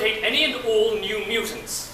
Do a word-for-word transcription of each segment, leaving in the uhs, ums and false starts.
locate any and all new mutants.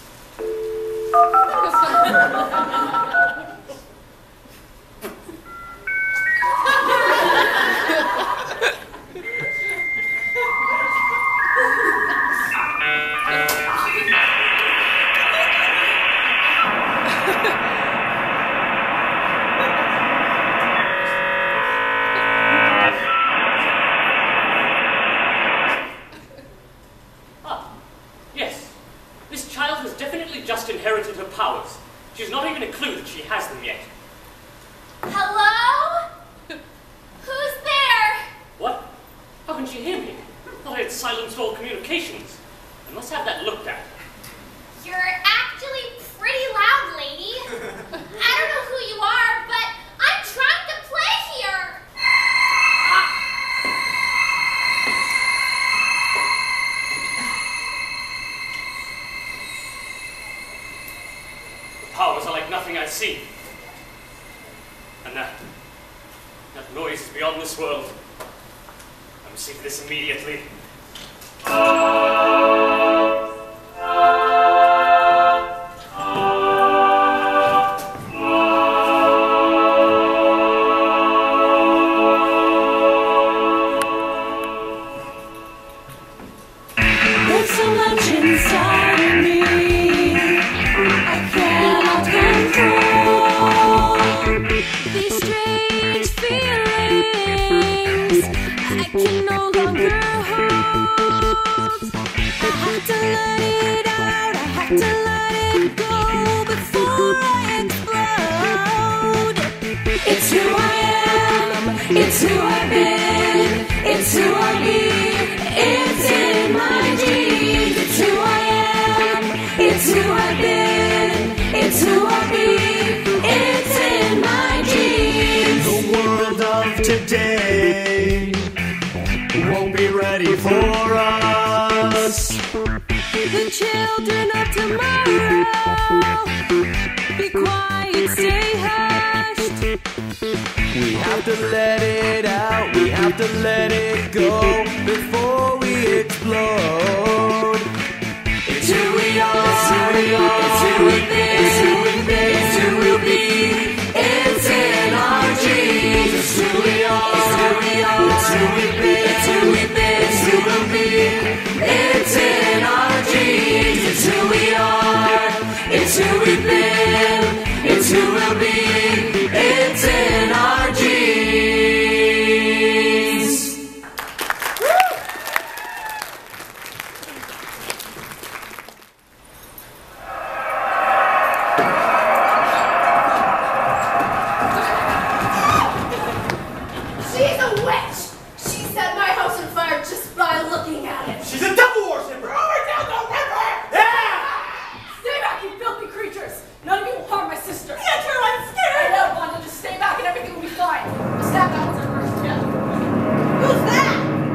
Inherited her powers. She's not even a clue that she has them yet. Hello? Who's there? What? How can she hear me? I thought I had silenced all communications. I must have that looked at. You're actually pretty loud, lady. I don't know who you are, but I'm trying to play here. Powers are like nothing I've seen. And that, that noise is beyond this world. I must see to this immediately. There's so much inside of me. These strange feelings I can no longer hold. I have to let it out, I have to let it go before I explode. It's who I am, it's who I've been, it's who I'll be, it's in my genes. It's who I am, it's who I've been, it's who I'll be, it's in my genes. The world of today won't be ready for us. The children of tomorrow, be quiet, stay hushed. We have to let it out, we have to let it go before we explode. It's who we are, it's who we are, it's who we've been, it's who we've been, it's who we'll be. It's in our genes. It's who we are, it's who we are, it's who we've been, it's who we've been, it's who we'll be. It's in our genes. It's who we are, it's who we've been, it's who we'll be. It's in our genes. She's a witch! She set my house on fire just by looking at it. She's a devil worshiper! Throw her down the river! Yeah! Stay back, you filthy creatures! None of you will harm my sister. Yeah, true, I'm scared! I know, Wanda, just stay back and everything will be fine. The snap that was our first step. Who's that?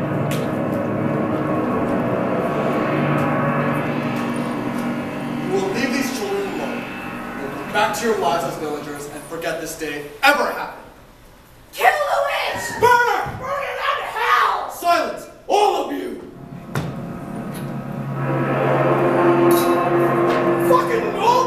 We'll leave these children alone. We'll go back to your lives as villagers and forget this day ever happened. Kill the witch! Burn her! Burn her down to hell! Silence, all of you! Fucking nope!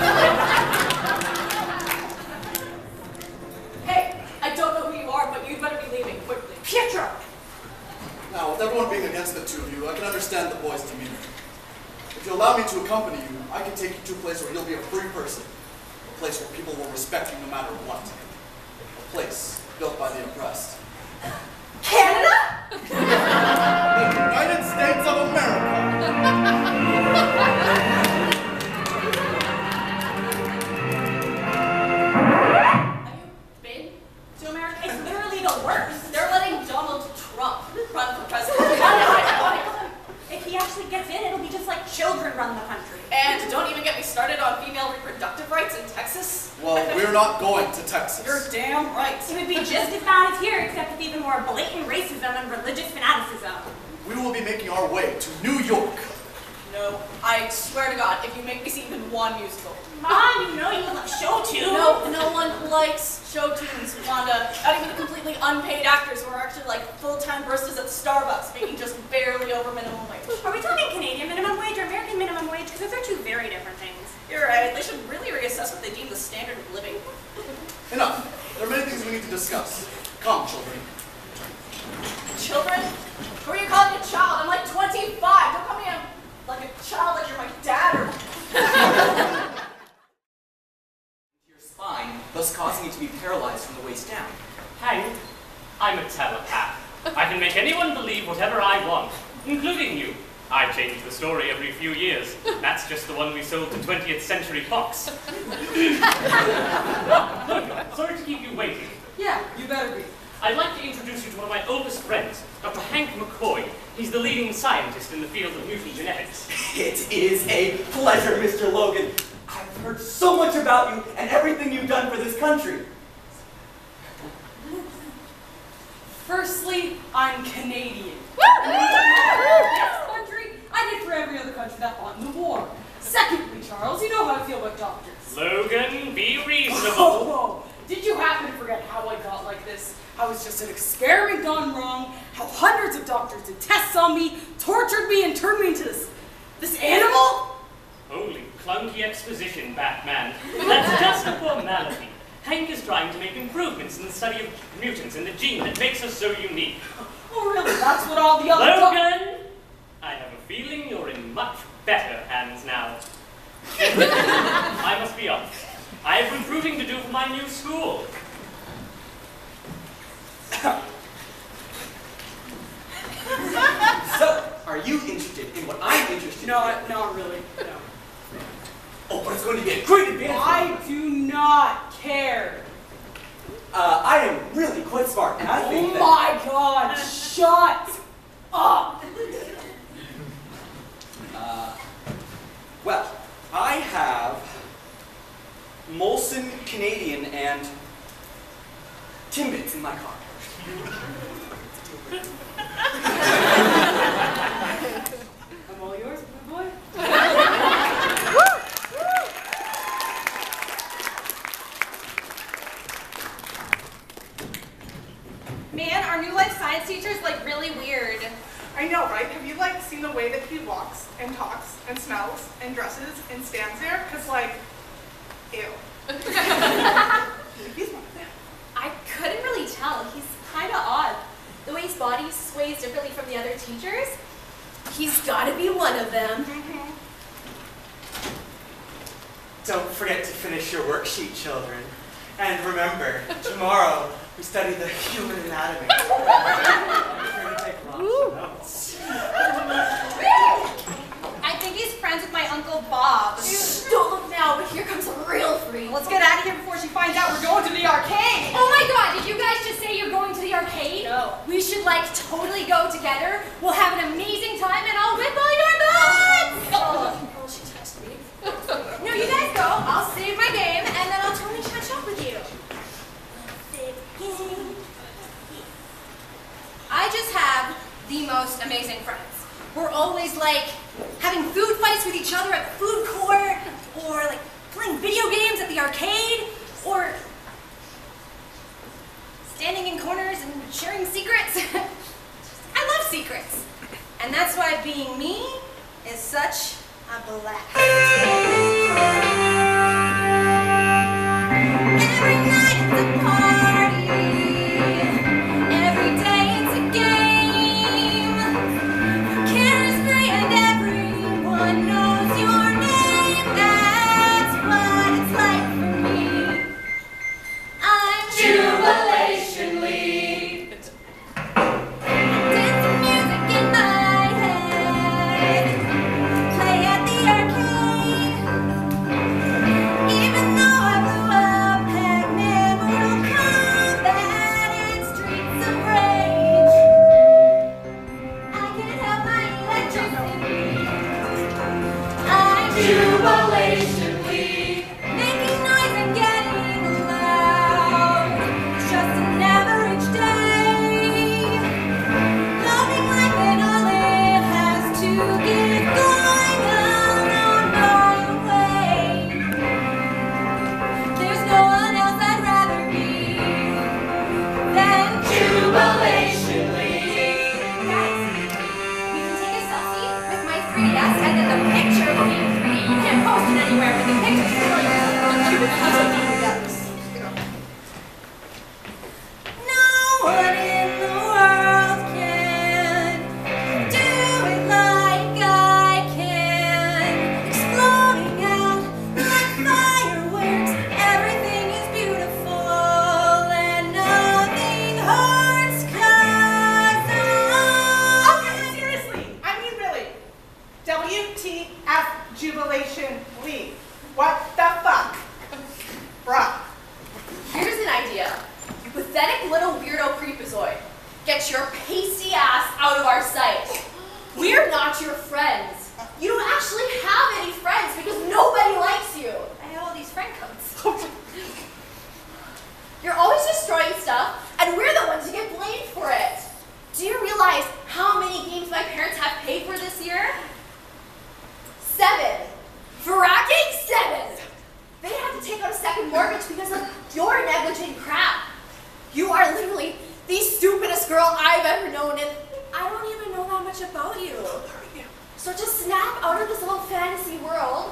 Hey, I don't know who you are, but you'd better be leaving quickly. Pietro! Now, with everyone being against the two of you, I can understand the boy's demeanor. If you allow me to accompany you, I can take you to a place where you'll be a free person. A place where people will respect you no matter what. A place built by the oppressed. Canada? The United States of America! Have you been to America? It's literally the worst. They're letting Donald Trump run for president. If he actually gets in, it'll be just like children run the country. And don't even get me started on female reproductive rights in Texas. Well, we're not going to Texas. You're damn right. It would be just as bad as here, except with even more blatant racism and religious fanaticism. We will be making our way to New York. No, I swear to God, if you make me see even one musical. Mom, you know you would love show tune. No, no one likes show tunes, Wanda. Not even the completely unpaid actors who are actually like full-time baristas at Starbucks, making just barely over minimum wage. Are we talking Canadian minimum wage discuss. Come, children. Children? Who are you calling a child? I'm like twenty-five. Don't call me a, like a child like you're my dad or... Your spine, thus causing you to be paralyzed from the waist down. Hank, I'm a telepath. I can make anyone believe whatever I want, including you. I change the story every few years. That's just the one we sold to twentieth Century Fox. Look, sorry to keep you waiting. Yeah, you better be. I'd like to introduce you to one of my oldest friends, Doctor Hank McCoy. He's the leading scientist in the field of mutant genetics. It is a pleasure, Mister Logan. I've heard so much about you and everything you've done for this country. Firstly, I'm Canadian. This country, I did for every other country that fought in the war. Secondly, Charles, you know how I feel about doctors. Logan, be reasonable. Oh, did you happen to forget how I got like this? I was just an experiment gone wrong, how hundreds of doctors did tests on me, tortured me, and turned me into this, this animal? Holy clunky exposition, Batman. That's just a formality. Hank is trying to make improvements in the study of mutants and the gene that makes us so unique. Oh, really? That's what all the other Logan! I have a feeling you're in much better hands now. I must be honest. I have recruiting to do for my new school. So, are you interested in what I'm interested No, in? I- not really. No. Oh, but it's going to be a great advancement. I do not care. Uh, I am really quite smart, and I think Oh that... my God! Shut up! Uh, well, I have Molson, Canadian, and Timbits in my car. I'm all yours, my boy. Man, our new life science teacher is like really weird. I know, right? Have you like seen the way that he walks and talks and smells and dresses and stands there? Cause like, ew. He's one of them. I couldn't really tell. He's kind of odd. The way his body sways differently from the other teachers. He's got to be one of them. Mm-hmm. Don't forget to finish your worksheet, children. And remember, tomorrow we study the human anatomy. Be sure to take lots of notes. I think he's friends with my Uncle Bob. Dude, don't look now, but here comes a real freak. Let's get out of here before she finds out we're going to the arcade. Oh my God, did you guys just say you're going to the arcade? No. We should like totally go together. We'll have an amazing time and I'll whip all your butts! Oh, oh, she touched me. No, you guys go. I'll save my game and then I'll totally catch up with you. I just have the most amazing friends. We're always like having food fights with each other at food court, or like playing video games at the arcade, or standing in corners and sharing secrets. I love secrets. And that's why being me is such a blast. Every night it's a party. Every day it's a game. Care is free and everyone knows your name. That's what it's like for me. I'm Jubilation Lead. Dance some music in my head. Play at the arcade. Even though I blew up Pac-Man, Mortal Kombat, and Streets of Rage, I can't help my electricity. I'm Jubilation League, making noise and getting loud. It's just an average day, loving life and all it has to get going on my way. There's no one else I'd rather be than Jubilation League. Guys, we can take a selfie with my three D S and then the picture will be in three D. You can't post it anywhere, but the picture's still F Jubilation League. What the fuck? Bruh. Here's an idea. You pathetic little weirdo creepazoid. Get your pasty ass out of our sight. We're not your friends. You don't actually have any friends because nobody likes you. I have all these friend codes. You're always destroying stuff, and we're the ones who get blamed for it. Do you realize how many games my parents have paid for this year? Seven. Fracking seven. They had to take out a second mortgage because of your negligent crap. You are literally the stupidest girl I've ever known, and I don't even know that much about you. So just snap out of this little fantasy world.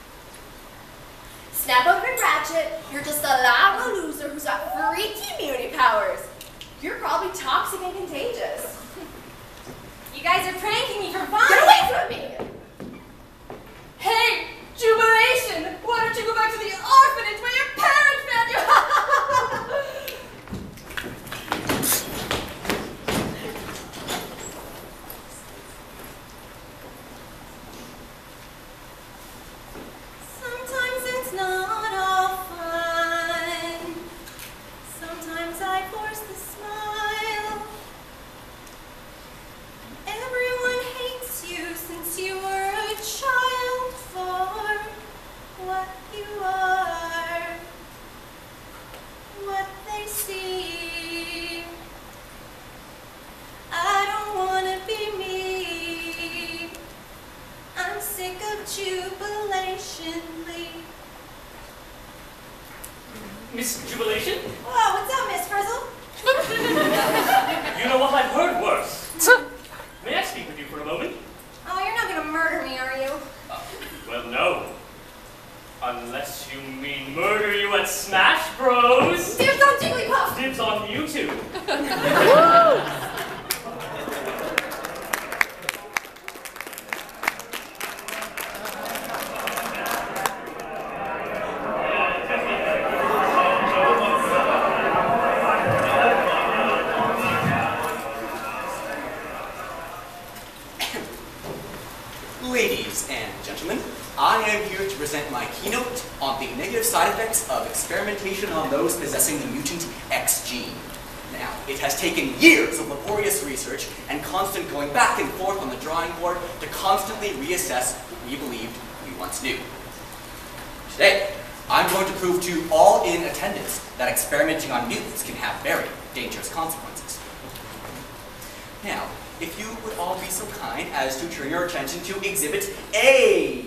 Snap out and ratchet. You're just a lava loser who's got freaky immunity powers. You're probably toxic and contagious. You guys are pranking me for fun. Get away from me! Hey, Jubilation! Why don't you go back to the orphanage where your parents found you? Sometimes it's not all fun. Sometimes I force the smile. Everyone hates you since you were a child for what you are, what they see. I don't wanna be me. I'm sick of Jubilation League. Miss Jubilation? Whoa, what's up, Miss Frizzle? You know what? I've heard worse. May I speak with you for a moment? Oh, you're not gonna murder me, are you? Uh, well, no. Unless you mean murder you at Smash Bros. Dibs on Jigglypuff! Dibs on you two. Ladies and gentlemen, I am here to present my keynote on the negative side effects of experimentation on those possessing the mutant X gene. Now, it has taken years of laborious research and constant going back and forth on the drawing board to constantly reassess what we believed we once knew. Today, I'm going to prove to all in attendance that experimenting on mutants can have very dangerous consequences. Now, if you would all be so kind as to turn your attention to Exhibit A.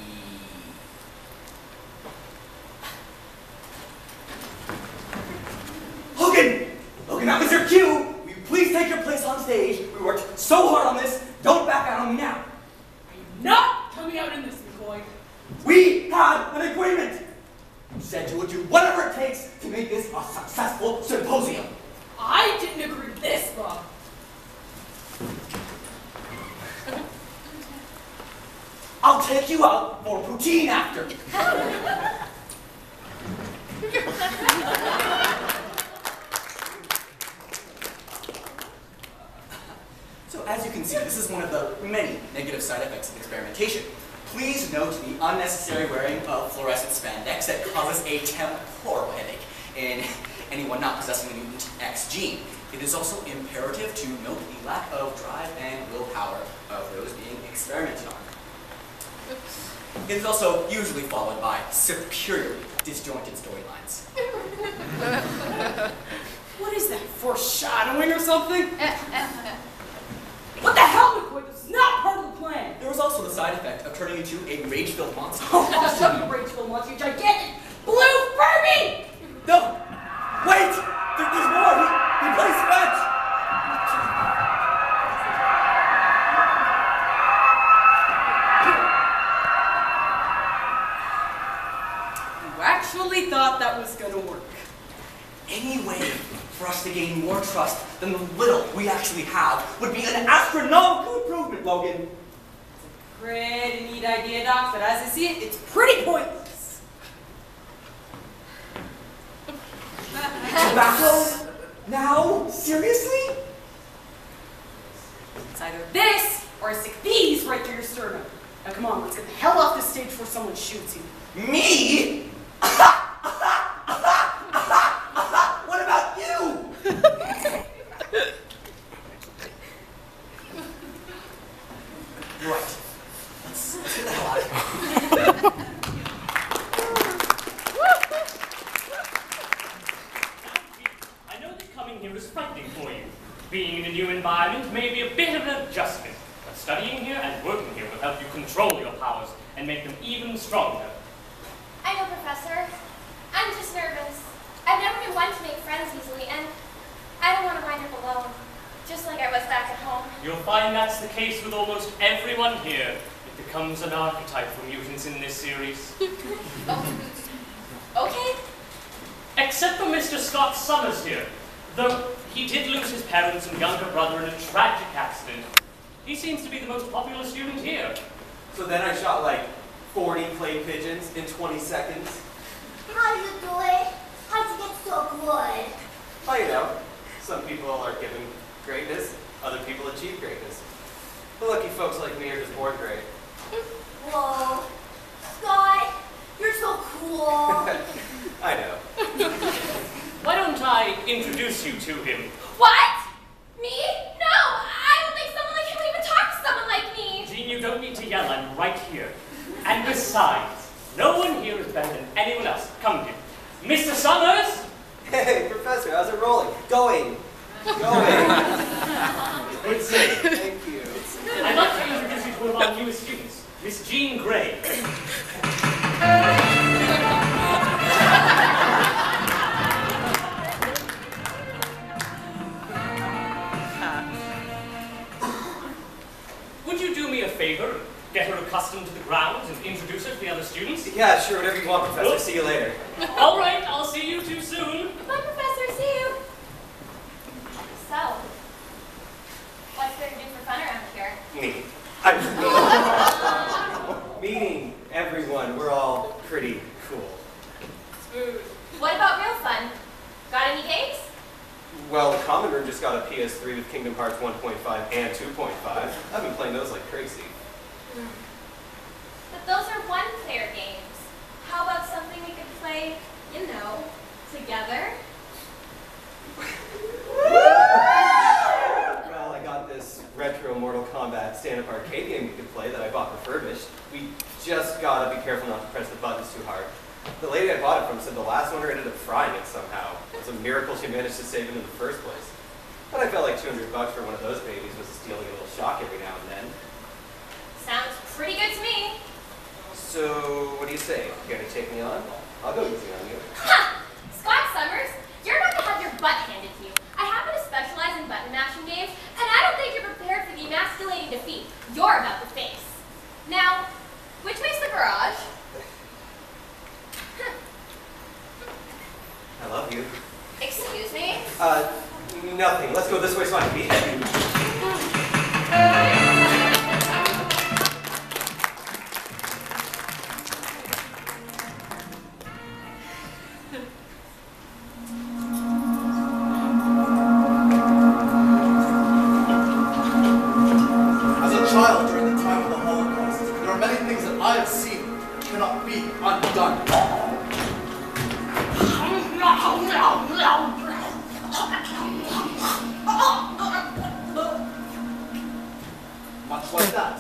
Logan! Logan, that was your cue! Will you please take your place on stage? We worked so hard on this. Don't back out on me now. I'm not coming out in this, McCoy. We had an agreement. You said you would do whatever it takes to make this a successful symposium. I didn't agree to this, Bob. I'll take you out for poutine after. So as you can see, this is one of the many negative side effects of experimentation. Please note the unnecessary wearing of fluorescent spandex that causes a temporal headache in anyone not possessing the mutant X gene. It is also imperative to note the lack of drive and willpower of those being experimented on. It is also usually followed by superiorly disjointed storylines. What is that, foreshadowing or something? What the hell, McCoy? This is not part of the plan. There was also the side effect of turning into a rage-filled monster. Oh, I'll show you rage-filled monster, you gigantic blue Furby! No! Wait! There, there's more! He, he plays fetch! You actually thought that was gonna work. Any way for us to gain more trust than the little we actually have would be an astronomical improvement, Logan. Pretty neat idea, Doc, but as I see it, it's pretty pointless. Tobacco? Now? Seriously? It's either this or I stick these right through your sternum. Now come on, let's get the hell off this stage before someone shoots you. Me? What about you? Right. Let's, let's get the hell out of here. I know that coming here is frightening for you. Being in a new environment may be a bit of an adjustment, but studying here and working here will help you control your powers and make them even stronger. I know, Professor. I'm just nervous. I've never been one to make friends easily, and I don't want to wind up alone, just like I was back at home. You'll find that's the case with almost everyone here. It becomes an archetype for mutants in this series. Oh. Okay. Except for Mister Scott Summers here. Though he did lose his parents and younger brother in a tragic accident, he seems to be the most popular student here. So then I shot like forty clay pigeons in twenty seconds. How you doing? How'd you get so good? Well, you know, some people are given greatness, other people achieve greatness. The lucky folks like me are just born great. Whoa. Scott, you're so cool. I know. Why don't I introduce you to him? What? Me? No, I don't think someone like him would even talk to someone like me. Jean, you don't need to yell. I'm right here. And besides, no one here is better than anyone else. Come here. Mister Summers? Hey, Professor, how's it rolling? Going. Going. Good save. Thank you. I'd like to introduce you to one of our newest students, Miss Jean Grey. Would you do me a favor? Get her accustomed to the grounds and introduce her to the other students? Yeah, sure, whatever you want, Professor. Good. See you later. All right, I'll see you too soon. Bye, Professor. See you. So, what's there to do for fun around here? Me. Meeting everyone. We're all pretty cool. Smooth. What about real fun? Got any games? Well, the common room just got a P S three with Kingdom Hearts one point five and two point five. I've been playing those like crazy. But those are one-player games. How about something we could play, you know, together? Well, I got this retro Mortal Kombat stand-up arcade game we could play that I bought refurbished. We just gotta be careful not to press the buttons too hard. The lady I bought it from said the last owner ended up frying it somehow. It's a miracle she managed to save it in the first place. But I felt like two hundred bucks for one of those babies was stealing a little shock every now and then. Sounds pretty good to me. So, what do you say? You gonna take me on? I'll go easy on you. Ha! Scott Summers, you're about to have your butt handed to you. I happen to specialize in button mashing games, and I don't think you're prepared for the emasculating defeat you're about to face. Now, which way's the garage? I love you. Excuse me? Uh, nothing. Let's go this way so I can be happy. As a child during the time of the Holocaust, there are many things that I have seen that cannot be undone. Much like that.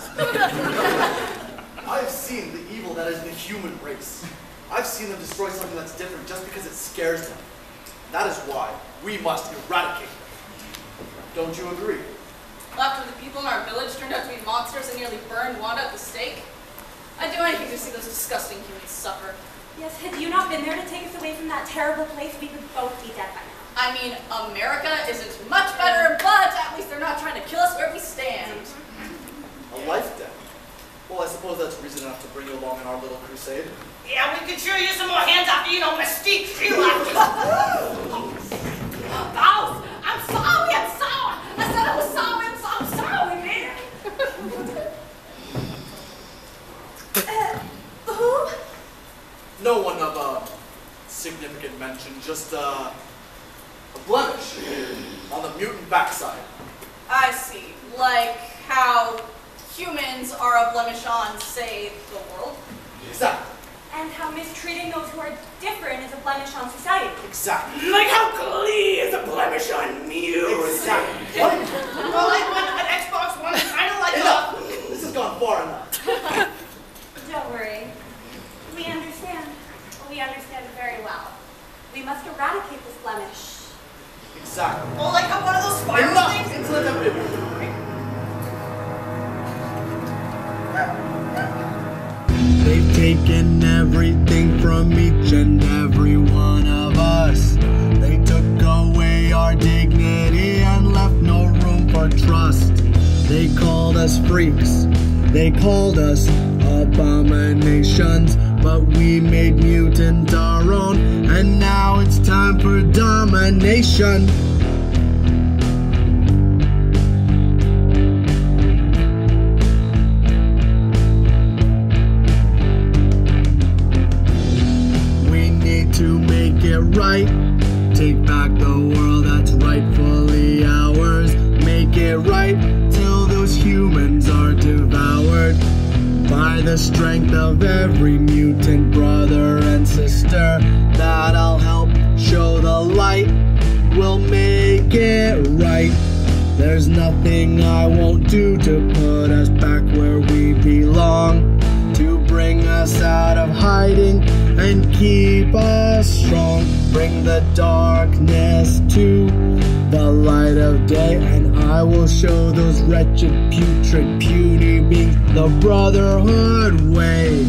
I have seen the evil that is the human race. I've seen them destroy something that's different just because it scares them. That is why we must eradicate them. Don't you agree? After the people in our village turned out to be monsters and nearly burned Wanda at the stake, I'd do anything to see those disgusting humans suffer. Yes, had you not been there to take us away from that terrible place, we would both be dead by now. I mean, America isn't much better, but at least they're not trying to kill us where we stand. A life debt. Well, I suppose that's reason enough to bring you along in our little crusade. Yeah, we could sure use some more hands after, you know, Mystique feel after. Oh, I'm sorry, I'm sorry. I said I was sorry, I'm so I'm sorry, man. Uh, who? No one of uh, significant mention, just uh, a blemish on the mutant backside. I see. Like how humans are a blemish on, say, the world. Exactly. And how mistreating those who are different is a blemish on society. Exactly. Like how Glee is a blemish on music. Exactly. Well, like when an Xbox One is kind of like Enough! a... This has gone far enough. Don't worry. We understand. We understand it very well. We must eradicate this blemish. Exactly. Well, like how one of those spiral Enough! things... Into the They've taken everything from each and every one of us. They took away our dignity and left no room for trust. They called us freaks, they called us abominations, but we made mutant our own, and now it's time for domination. To make it right, take back the world that's rightfully ours. Make it right till those humans are devoured by the strength of every mutant brother and sister. That'll help show the light, we'll make it right. There's nothing I won't do to put us back where we belong, to bring us out of hiding and keep us strong. Bring the darkness to the light of day, and I will show those wretched, putrid, puny beings the Brotherhood way.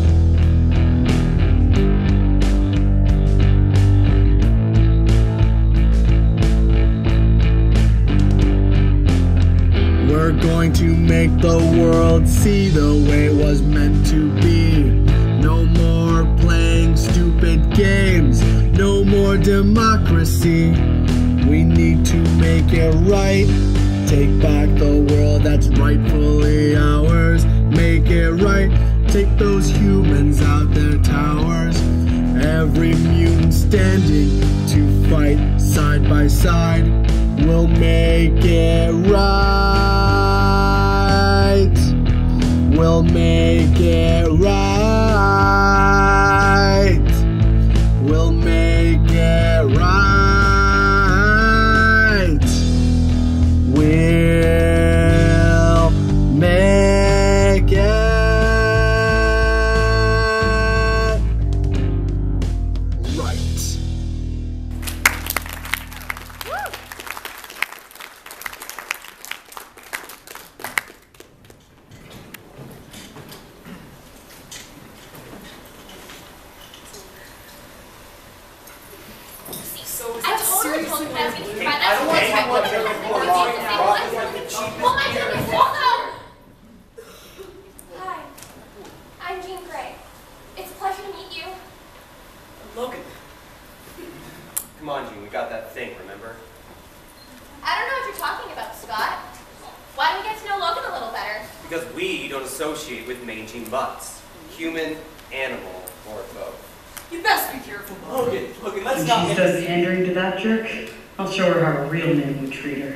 We're going to make the world see the way it was meant to be. No more playing stupid games, no more democracy. We need to make it right, take back the world that's rightfully ours. Make it right, take those humans out their towers. Every mutant standing to fight side by side, we'll make it right. We'll make it right. We'll make it right. We'll make it right. I totally told him I was going to Hey, find I don't want to talk about Jeremy Moore rock and rock and cheap. Well, my goodness, welcome! Hi. I'm Jean Grey. It's a pleasure to meet you. Logan. Come on, Gene, we got that thing, remember? I don't know what you're talking about, Scott. Why don't we get to know Logan a little better? Because we don't associate with mangy mutts. Human, animal, or both. You best be careful. Logan, Logan, let's When not she get starts pandering to that jerk, I'll show her how a real man would treat her.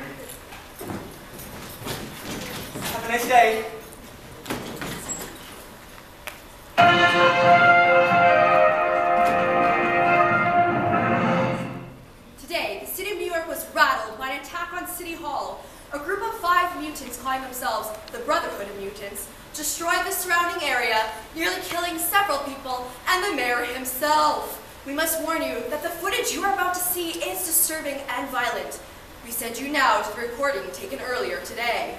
Have a nice day. Today, the city of New York was rattled by an attack on City Hall. A group of five mutants calling themselves the Brotherhood of Mutants destroyed the surrounding area, nearly killing several people and the mayor himself. We must warn you that the footage you are about to see is disturbing and violent. We send you now to the recording taken earlier today.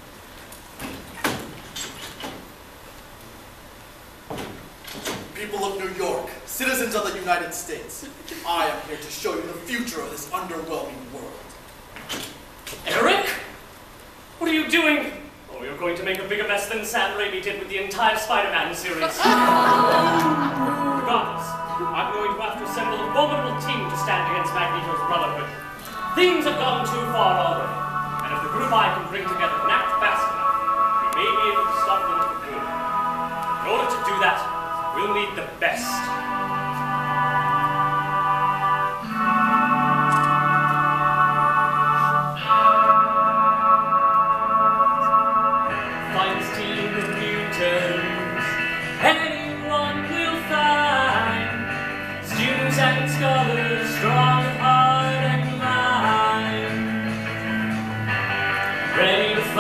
People of New York, citizens of the United States, I am here to show you the future of this underwhelming world. Eric? What are you doing? Oh, you're going to make a bigger mess than Sam Raimi did with the entire Spider-Man series. Regardless, I'm going to have to assemble a formidable team to stand against Magneto's Brotherhood. Things have gone too far already, and if the group I can bring together can act fast enough, we may be able to stop them for good. In order to do that, we'll need the best. Find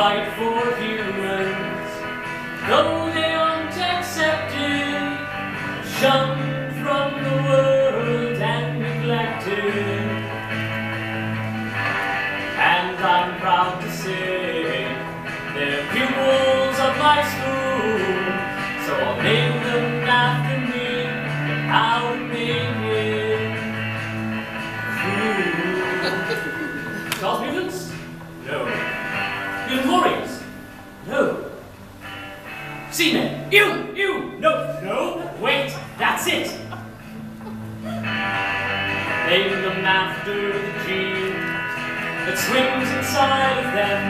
fight for humans, though they aren't accepted, shunned from the world and neglected. And I'm proud to say they're pupils of my school, so I'll name them after me and how to make it cool. Charles Mutants? No. Mutant Warriors? No. Seamen? You! You! No! No! Wait! That's it! Name them after the gene that swims inside of them.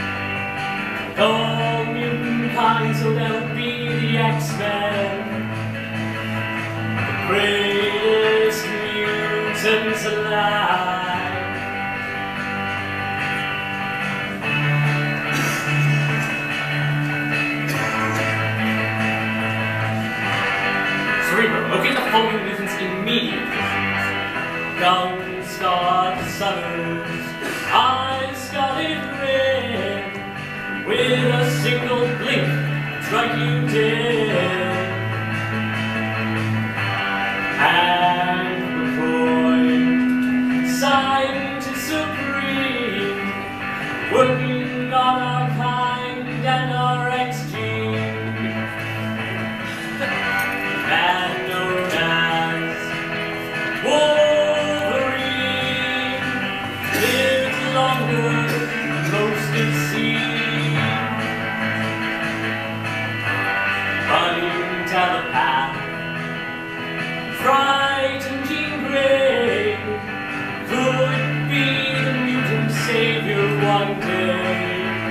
All mutant kind, so they'll be the X-Men. The greatest mutants alive. Cerebro, locate the following mutants immediately. Young Scarlet Summers, eyes scarlet red, with a single blink, strike you dead. And McCoy, scientist supreme, working on our kind and our X-gene. Man known as Wolverine, lives longer than most have seen. Running telepath, frightened Jean Grey, could be the mutant savior one day.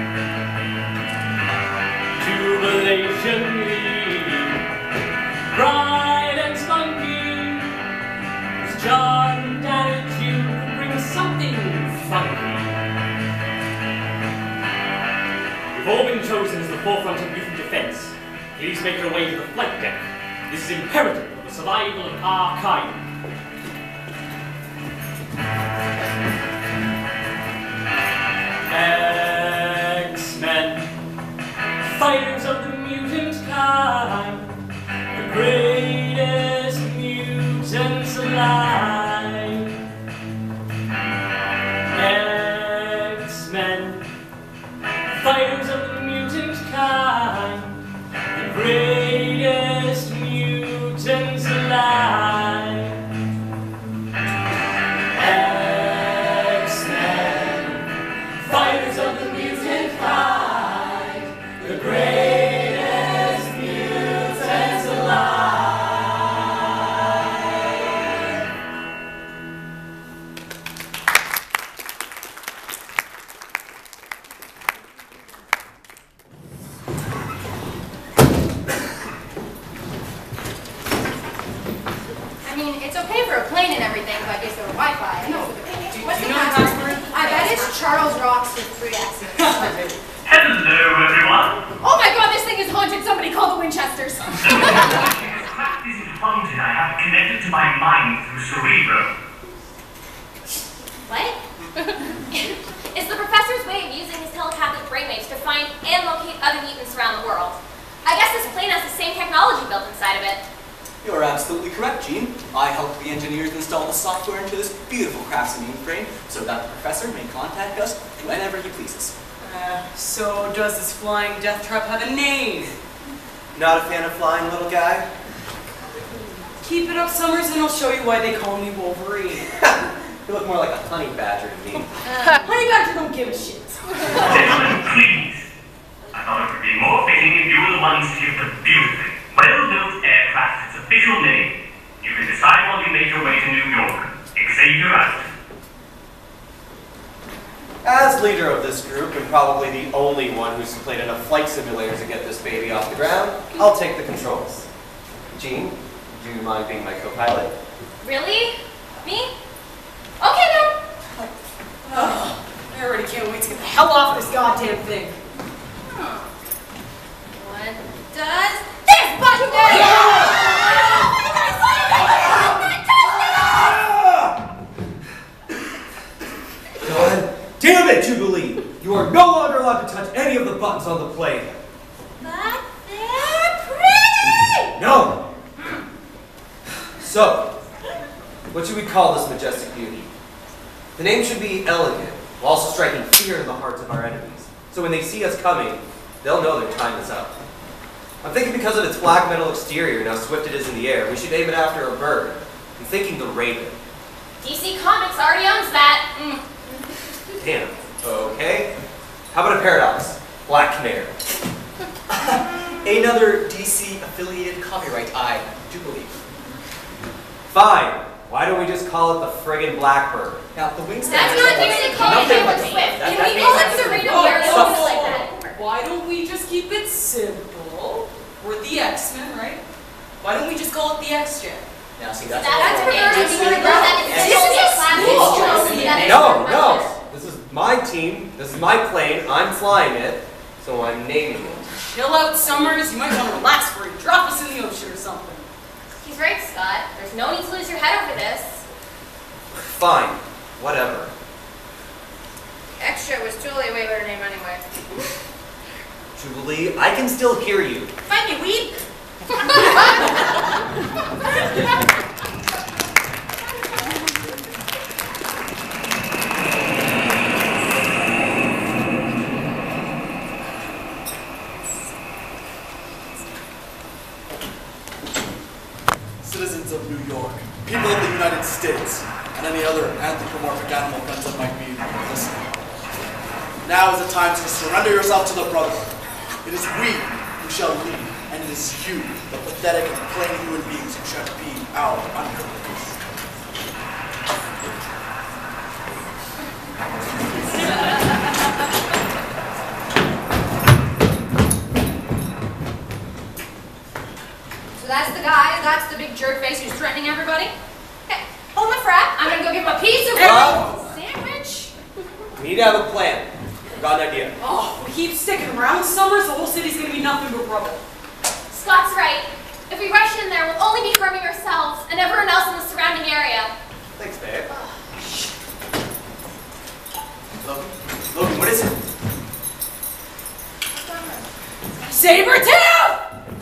Jubilation League, bright and spunky, his charmed attitude could bring something funky. You've all been chosen as the forefront of mutant defense. Please make your way to the flight deck. This is imperative for the survival of our kind. X-Men, fighters of the mutant kind, the greatest mutants alive. X-Men, fighters of the mutant kind, the greatest mutants alive. X-Men, fighters of the mutant kind, the greatest mutants alive. I mean, it's okay for a plane and everything, but I guess over Wi-Fi. No. What's do the you know the password? I bet it's Charles Rocks with three X's. Hello, everyone. Oh my god, this thing is haunted. Somebody call the Winchesters. The craft isn't haunted. I have it connected to my mind through Cerebro. What? It's the professor's way of using his telepathic brainwaves to find and locate other mutants around the world. I guess this plane has the same technology built inside of it. You're absolutely correct, Jean. I helped the engineers install the software into this beautiful crafts mainframe so that the professor may contact us whenever he pleases. Uh, so does this flying death trap have a name? Not a fan of flying, little guy? Keep it up, Summers, and I'll show you why they call me Wolverine. You look more like a honey badger to me. Uh, honey badger don't give a shit. Gentlemen, please. I thought it would be more fitting if you were the ones to give the beautiful, well-built aircraft its official name. You can decide while you make your way to New York. Xavier out. As leader of this group, and probably the only one who's played enough flight simulators to get this baby off the ground, I'll take the controls. Jean, do you mind being my co-pilot? Really? Me? Okay then. Oh, I already can't wait to get the hell off this goddamn thing. Huh. What does this button do? God damn it, Jubilee! You are no longer allowed to touch any of So, what should we call this majestic beauty? The name should be elegant, while also striking fear in the hearts of our enemies. So when they see us coming, they'll know their time is up. I'm thinking because of its black metal exterior and how swift it is in the air, we should name it after a bird. I'm thinking the raven. D C Comics already owns that. Mm. Damn. Okay. How about a paradox? Black Canary. Another D C-affiliated copyright, I do believe. Fine. Why don't we just call it the friggin' Blackbird? Now, the wingspan... That's not D C Comics, Taylor Swift. Can we call it Serena Wear something like that? Why don't we just keep it simple? We're the X-Men, right? Why don't we just call it the X-Gen? Now, see, that's... That's a No, no! This is my team, this is my plane, I'm flying it, so I'm naming it. Chill out, Summers. You might want to relax for it. Drop us in the ocean or something. He's right, Scott. There's no need to lose your head over this. Fine. Whatever. Extra was totally a way better name anyway. Jubilee, I can still hear you. Find me, weed! Citizens of New York, people of the United States, and any other anthropomorphic animal friends that might be listening. Now is the time to surrender yourself to the Brotherhood. It is we who shall lead, and it is you, the pathetic and plain human beings, who shall be our underlings. So that's the guy, that's the big jerk face who's threatening everybody? Okay, hold my frat. I'm gonna go give him a piece of Well. sandwich. We need to have a plan. I've got an idea. Oh, we keep sticking around, Summers, the whole city's gonna be nothing but rubble. Scott's right. If we rush in there, we'll only be harming ourselves and everyone else in the surrounding area. Thanks, babe. Logan, Logan, what is it? Sabretooth!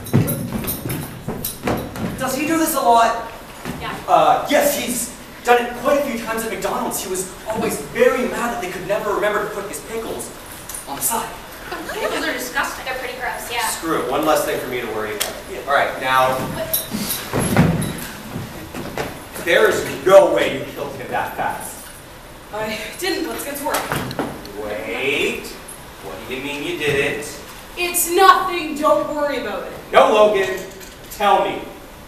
Does he do this a lot? Yeah. Uh, yes, he's done it quite a few times at McDonald's. He was always very mad that they could never remember to put his pickles on the side. Pickles are disgusting. They're pretty gross, yeah. Screw it. One less thing for me to worry about. All right, now. There's no way you killed him that fast. I didn't. Let's get to work. Wait. What do you mean you didn't? It's nothing. Don't worry about it. No, Logan. Tell me.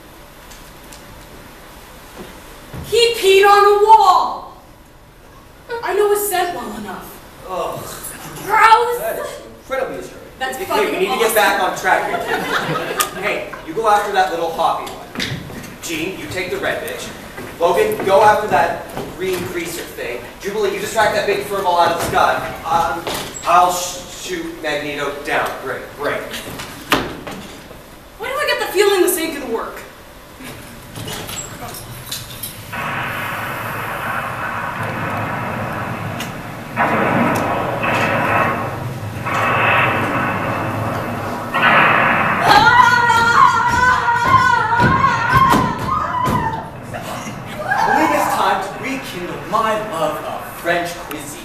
He peed on a wall. I know his scent well enough. Ugh. Gross. That is incredibly disturbing. That's okay, fucking we need awesome. to get back on track here. Hey, you go after that little hoppy one. Gene, you take the red bitch. Logan, go after that green greaser thing. Jubilee, you distract that big furball out of the sky. Um, I'll sh shoot Magneto down. Great, great. Why do I get the feeling this ain't gonna work? I believe it's time to rekindle my love of French cuisine.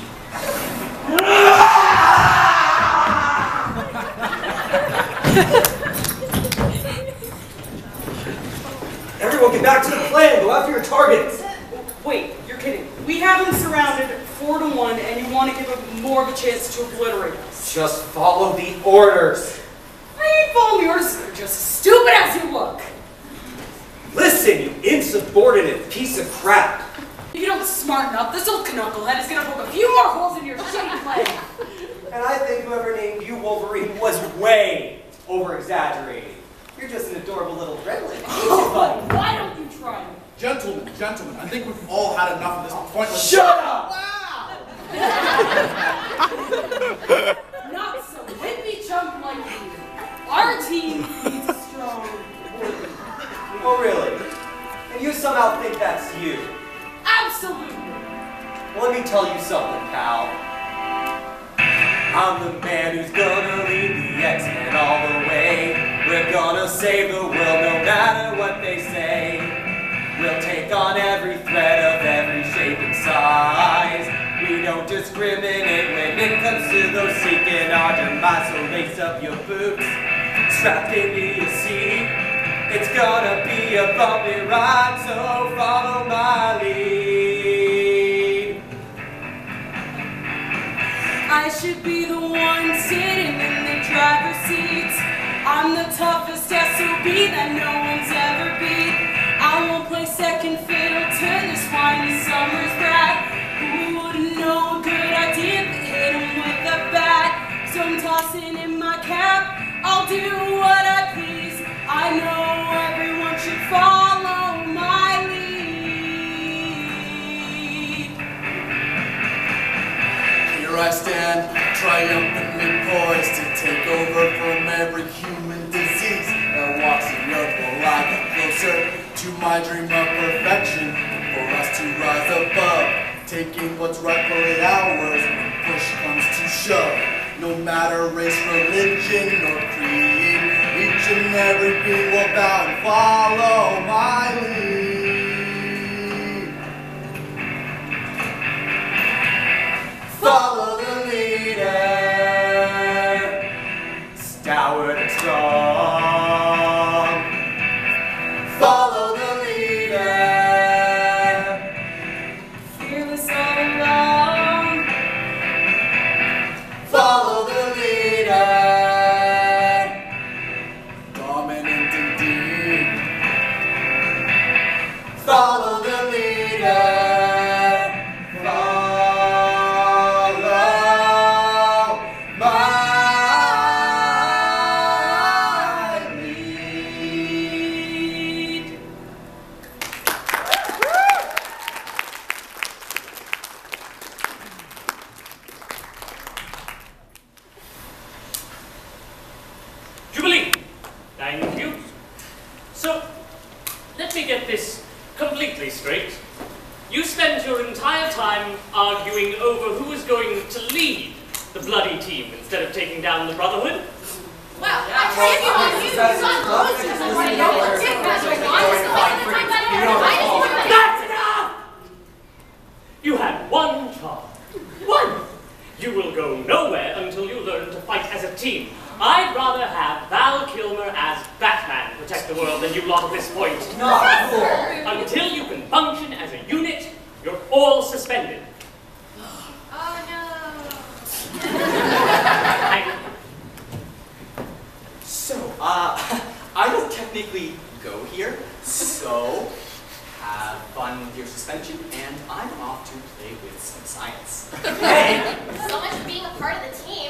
Everyone get back to the plan. Go after your targets. Wait, you're kidding. We have him surrounded four to one, and you want to give him more of a chance to obliterate us. Just follow the orders. I ain't following the orders. They're just as stupid as you look. Listen, you insubordinate piece of crap. If you don't smarten up, this old knucklehead is gonna poke a few more holes in your shitty plan. And I think whoever named you Wolverine was way over-exaggerating. You're just an adorable little gremlin, ain't you, buddy? Why don't you try me? Gentlemen, gentlemen, I think we've all had enough of this pointless... Shut up! Not so whippy chump like you. Our team needs a strong Wolverine. Oh, really? And you somehow think that's you? Absolutely. Well, let me tell you something, pal. I'm the man who's gonna lead the X-Men all the way. We're gonna save the world no matter what they say. We'll take on every threat of every shape and size. We don't discriminate when it comes to those seeking our demise. So lace up your boots, strapped into your seat. It's gonna be a bumpy ride, so follow my lead. I should be the one sitting in the driver's seat. I'm the toughest S O B that no one's ever beat. I won't play second fiddle to this whiny summer's brat. Who wouldn't know a good idea to hit him with a bat? So I'm tossing in my cap, I'll do what I please. I know everyone should follow my lead. Here I stand, triumphantly poised to take over from every human disease that walks the earth. While I get closer to my dream of perfection, for us to rise above, taking what's rightfully ours when push comes to shove. No matter race, religion, or creed, each and every being will bow and follow my lead. Follow the leader, Stalwart and strong. follow the leader. Fearless all along. Follow the leader, dominant indeed. Follow the leader, follow my lead. Jubilee, thank you. So, let me get this completely straight. You spent your entire time arguing over who is going to lead the bloody team instead of taking down the Brotherhood? Well, I tried to on you. That's enough! You had one job. One! You will go nowhere until you learn to fight as a team. I'd rather have Val Kilmer as Batman protect the world than you lot at this point. Not cool. Until you can function as a unit, you're all suspended. Oh no. I, So, uh, I don't technically go here, so have fun with your suspension, and I'm off to play with some science. Hey! So much for being a part of the team.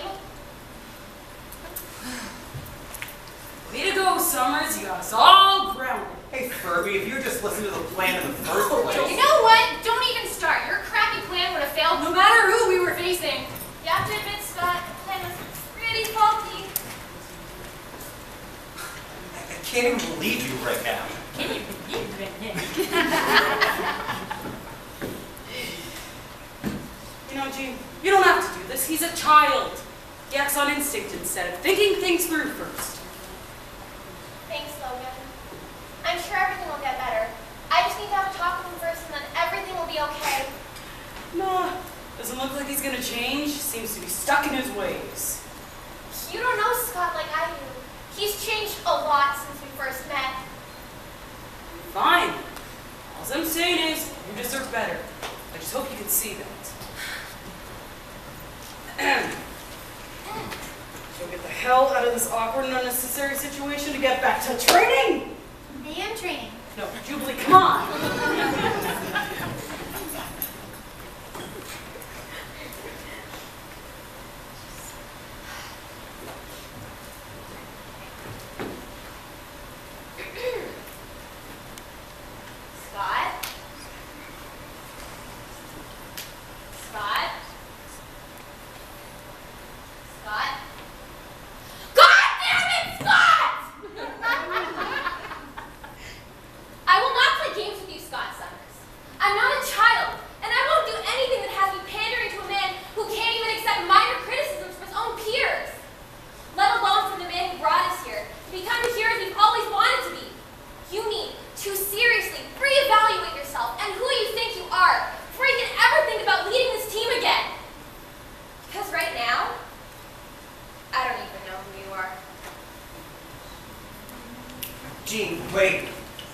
Way to go, Summers. You got us all grounded. Hey, Furby, if you would just listen to the plan in the first place. You know what? Don't even start. Your crappy plan would have failed no matter who we were facing. You have to admit, Scott, the plan was pretty faulty. I can't even believe you right now. Can you believe it? You know, Gene, you don't have to do this. He's a child. He acts on instinct instead of thinking things through first. Thanks, Logan. I'm sure everything will get better. I just need to have a talk with him first, and then everything will be okay. No, doesn't look like he's gonna change. Seems to be stuck in his ways. You don't know Scott like I do. He's changed a lot since we first met. Fine. All I'm saying is, you deserve better. I just hope you can see that. So get the hell out of this awkward and unnecessary situation to get back to training! Be in training. No, Jubilee, come on! Scott? Scott? Scott? God damn it, Scott! Gene, wait.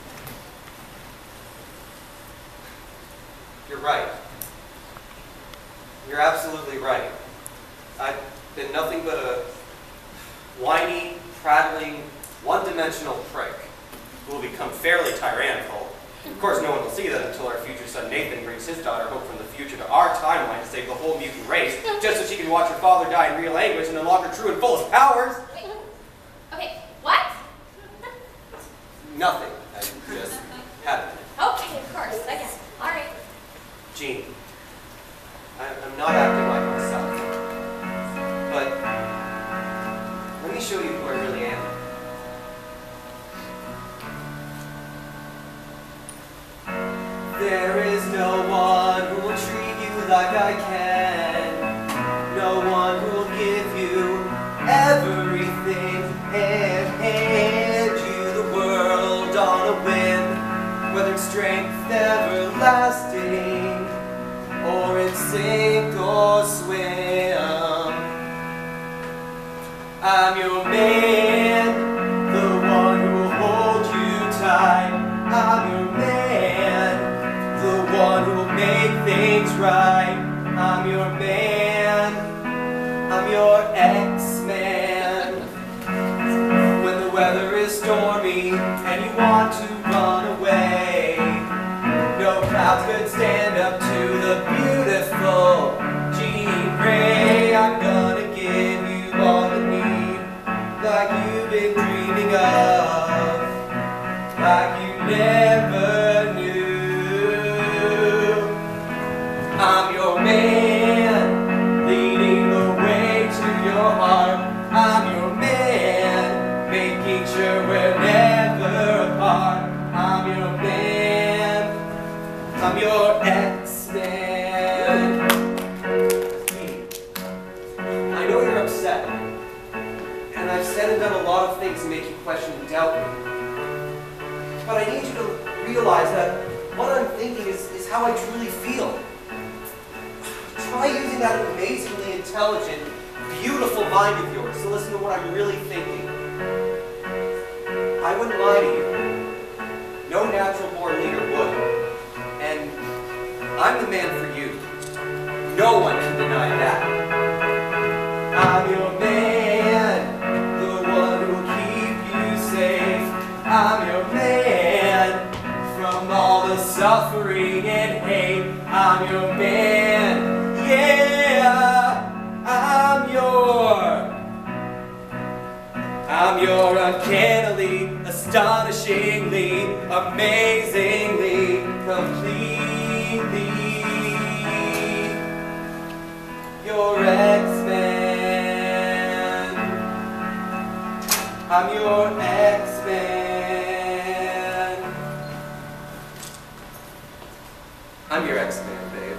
You're right. You're absolutely right. I've been nothing but a whiny, prattling, one-dimensional prick who will become fairly tyrannical. Of course, no one will see that until our future son Nathan brings his daughter Hope from the future to our timeline to save the whole mutant race, just so she can watch her father die in real anguish and unlock her true and fullest powers. Wait. Okay, what? Nothing. I just had it. Okay, of course, I guess. All right. Gene, I- I'm not acting like myself, but let me show you who I really am. There is no one who will treat you like I can. No one who will give you everything and hand you the world on a whim. Whether it's strength everlasting or in sink or swim. I'm your man, the one who will hold you tight. I'm your man, the one who will make things right. I'm your man, I'm your X-Man. When the weather is stormy and you want to run away, no clouds could stand up to the beautiful Jean Grey. I'm gonna give you all you need, like you've been dreaming of, like you never knew. I'm your man, leading the way to your heart. I'm your man, making sure we're never apart. I'm your man, I'm your X-Man. I know you're upset, and I've said and done a lot of things to make you question and doubt me. But I need you to realize that what I'm thinking is, is how I truly feel. Try using that amazingly intelligent, beautiful mind of yours to listen to what I'm really thinking. I wouldn't lie to you. No natural-born leader would. And I'm the man for you. No one can deny that. I'm your man, the one who will keep you safe. I'm your man, from all the suffering and hate. I'm your man, yeah, I'm your, I'm your uncannily, astonishingly, amazingly, completely, your X-Man. I'm your X-Man. I'm your X-Man, babe.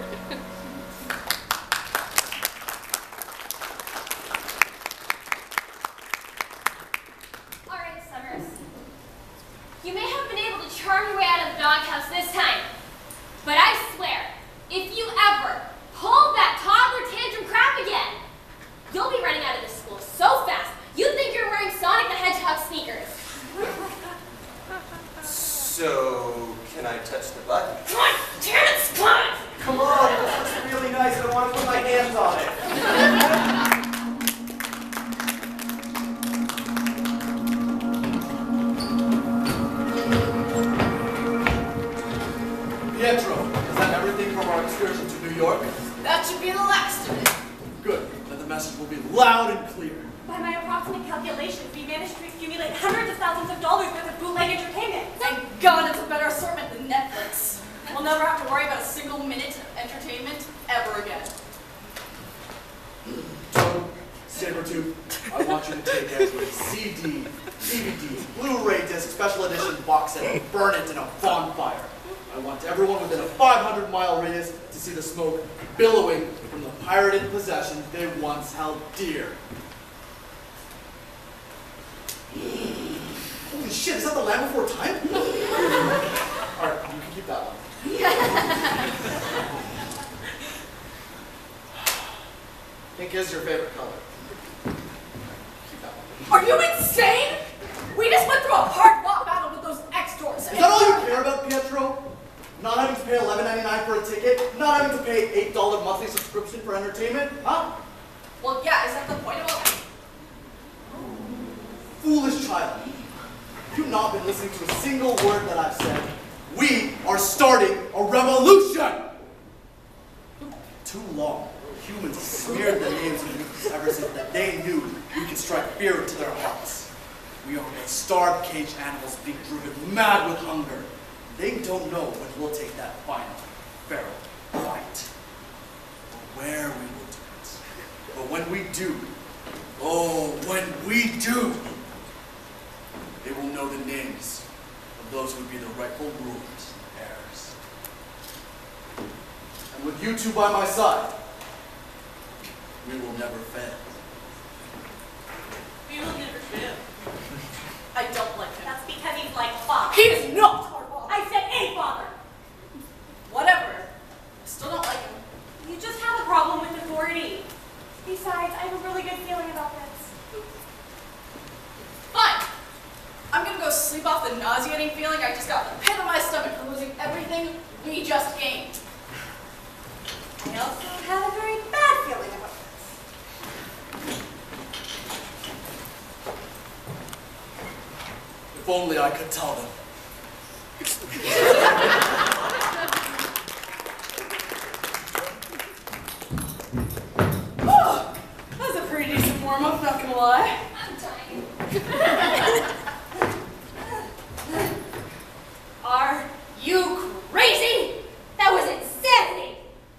All right, Summers. You may have been able to charm your way out of the doghouse this time, but I swear, if you ever pull that toddler tantrum crap again, you'll be running out of this school so fast, you'd think you're wearing Sonic the Hedgehog sneakers. So, can I touch the button? God damn it, Scott! Come on, this looks really nice. I want to put my hands on it. Pietro, is that everything from our excursion to New York? That should be the last of it. Good. Then the message will be loud and clear. By my approximate calculations, we managed to accumulate hundreds of thousands of dollars worth of bootleg entertainment. Thank God it's a better assortment than Netflix. We'll never have to worry about a single minute of entertainment ever again. Tora, Sabretooth, I want you to take every C D, D V D, Blu-ray disc, special edition box set and burn it in a bonfire. I want everyone within a five hundred mile radius to see the smoke billowing from the pirated possessions they once held dear. Holy shit, is that the Land Before Time? Alright, you can keep that one. Pink is your favorite color. Keep that one. Are you insane? We just went through a hard fought battle with those it for entertainment, huh? Well, yeah, is that the point of all that? Foolish child. You've not been listening to a single word that I've said. We are starting a revolution! Too long, humans have smeared the names of mutants ever since that they knew we could strike fear into their hearts. We are but starved caged animals being driven mad with hunger. They don't know when we'll take that final, feral bite. Or where we will do it. But when we do, oh, when we do, they will know the names of those who would be the rightful rulers and heirs. And with you two by my side, we will never fail. We will never fail. I don't like him. That's because he's like father. He's not our father. I said a father. Whatever. I still don't like him. You just have a problem with authority. Besides, I have a really good feeling about this. Fine. I'm gonna go sleep off the nauseating feeling I just got in the pit of my stomach for losing everything we just gained. I also have a very bad feeling about this. If only I could tell them. Oh, that was a pretty decent warm-up, not gonna lie. I'm dying. Are you crazy? That was insanity.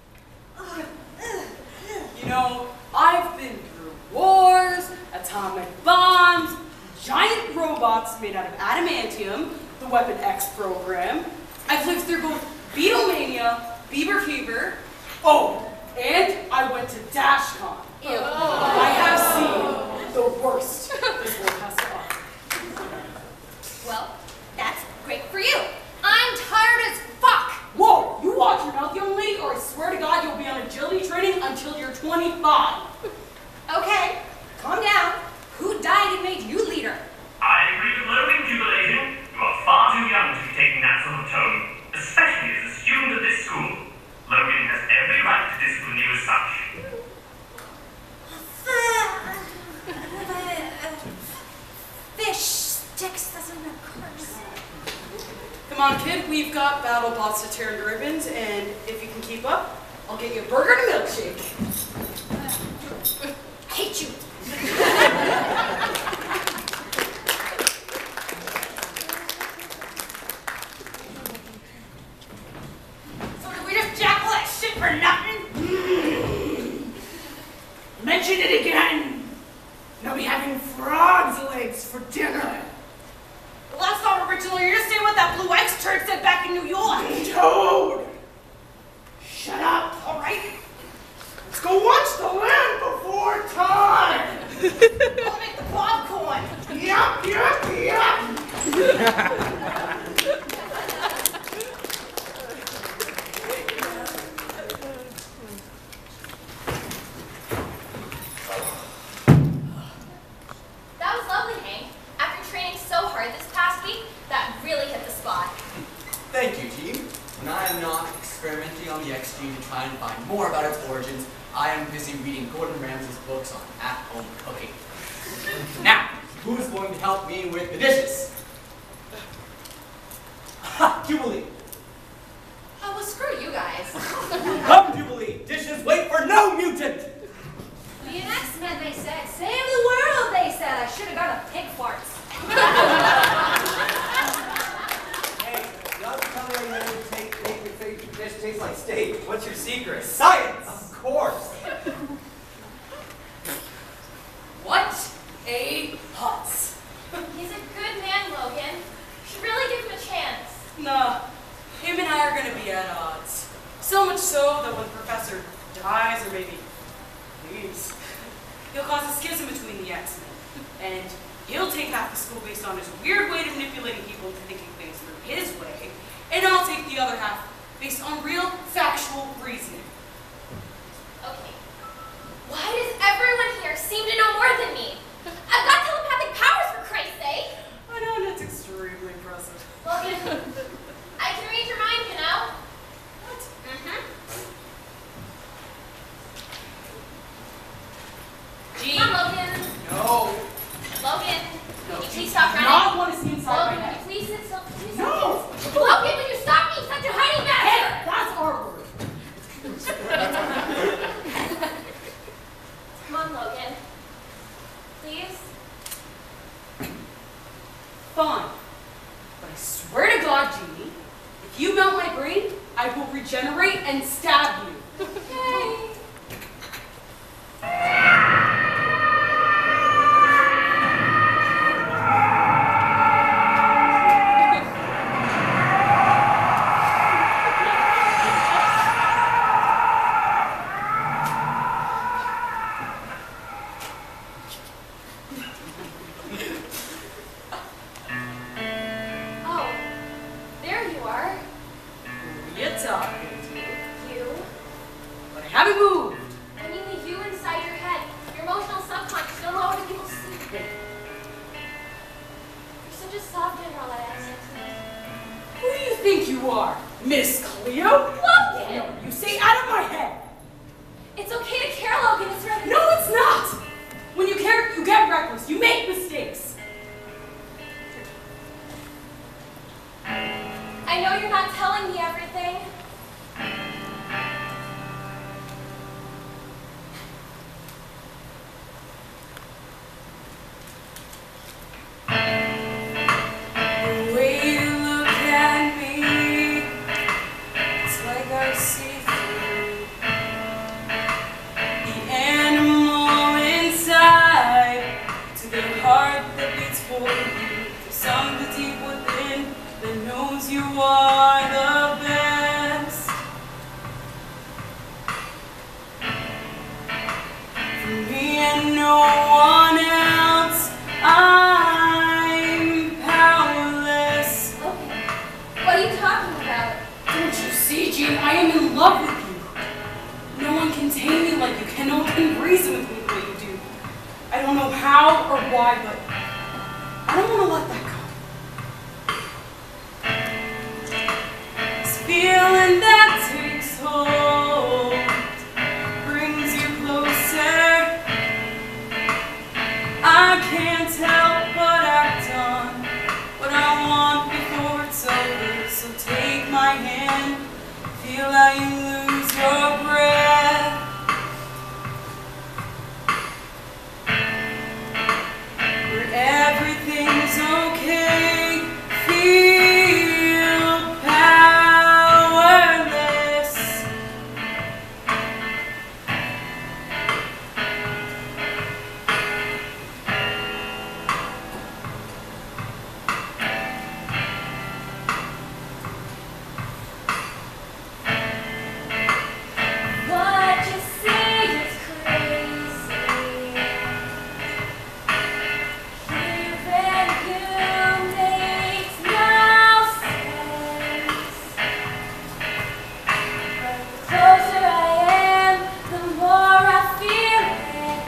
You know, I've been through wars, atomic bombs, giant robots made out of adamantium, the Weapon X program. I've lived through both Beatlemania, Bieber Fever, oh, and I went to DashCon. Ew. I have seen the worst this world has to offer. Well, that's great for you. I'm tired as fuck. Whoa, you watch your mouth, young lady, or I swear to God you'll be on agility training until you're twenty-five. Okay, calm down. Who died and made you leader? I agree with Logan, Jubilee. You are far too young to be taking that sort of tone, especially as a student of this school. Logan has every right to discipline you as such. Fish sticks doesn't curse. Come on, kid, we've got battle bots to tear into ribbons, and if you can keep up, I'll get you a burger and a milkshake. I hate you. So did we just jackal that shit for nothing? Mention it again. And I'll be having frog's legs for dinner. The last time originally, you're just saying what that Blue X turd said back in New York. Toad! Shut up, all right? Let's go watch the land before time! I'll make the popcorn. Yup, yup, yup! That was lovely, Hank. After training so hard this past week, that really hit the spot. Thank you, team. When I am not experimenting on the X gene to try and find more about its origins, I am busy reading Gordon Ramsay's books on at-home cooking. Now, who's going to help me with the dishes? Ha! Jubilee! Oh, well, screw you guys. Come, Jubilee! Dishes wait for no mutant! Be an X-Men, they said. Save the world, they said. I should have got a pig farts. Hey, y'all tell me how you take, make your favorite dish taste like steak. What's your secret? Science! Of course! What a putz. He's a good man, Logan. Should really give him a chance. Nah, him and I are gonna be at odds. So much so that when Professor dies, or maybe leaves, he'll cause a schism between the X-Men. And he'll take half the school based on his weird way of manipulating people into thinking things through his way, and I'll take the other half based on real, factual reasoning. Okay. Why does everyone here seem to know more than me? I've got telepathic powers, for Christ's sake. I know, that's extremely impressive. Logan, I can read your mind, you know? What? Mm-hmm. God, Genie. If you melt my brain, I will regenerate and stab you. Yay! Oh, there you are. Who are you talking to? You. But I haven't moved. I mean the you inside your head. Your emotional subconscious. You don't know what people see. You're such a soft general that I have sex with. Who do you think you are, Miss Cleo? Logan! No, you stay out of my head. It's okay to care, Logan. It's rather. No, it's not. When you care, you get reckless. You make mistakes. I know you're not telling me everything. The way you look at me, it's like I see through the animal inside to the heart that beats for you. There's something deep within that knows you are the best. For me and no one else, I'm powerless. Okay. What are you talking about? Don't you see, Jean? I am in love with you. No one can tame me like you can. No one can reason with me the way you do. I don't know how or why, but I don't want to let that go. This feeling that takes hold brings you closer. I can't help but act on what I want before it's over. So take my hand, feel how you lose your breath. Where everything's okay, feel powerless. What you say is crazy. Even you makes no sense. But the closer I am, the more I feel it.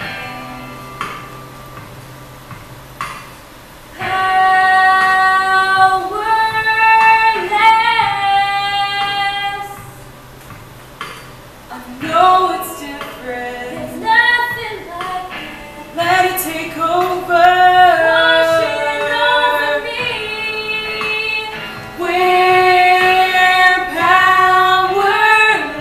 Powerless. I know it's different. There's nothing like it. Let it take over. Washing over me. We're powerless.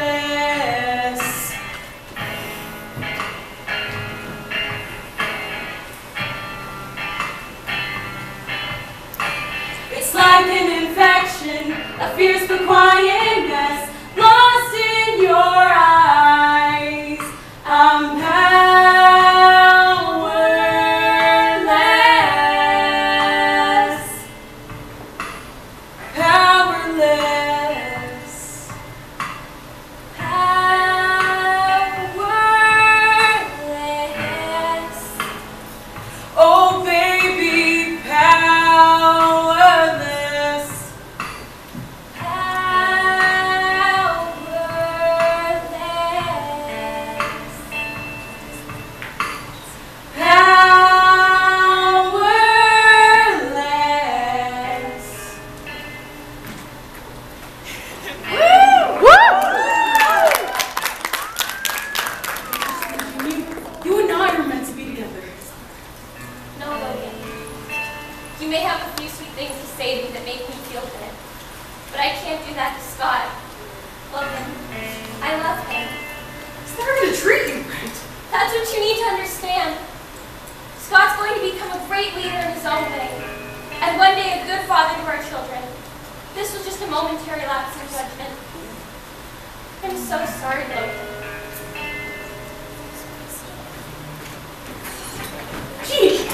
It's like an infection, a fierce but quiet mess, lost in your eyes. I'm powerless. Powerless. Powerless. Oh baby, powerless. Powerless. You, you and I are meant to be together. No, Logan. You may have a few sweet things to say to me that make me feel good, but I can't do that to Scott. Logan, I love him. He's never gonna treat you right. That's what you need to understand. Scott's going to become a great leader in his own way, and one day a good father to our children. This momentary lapse in judgment. I'm so sorry, Logan. Gee!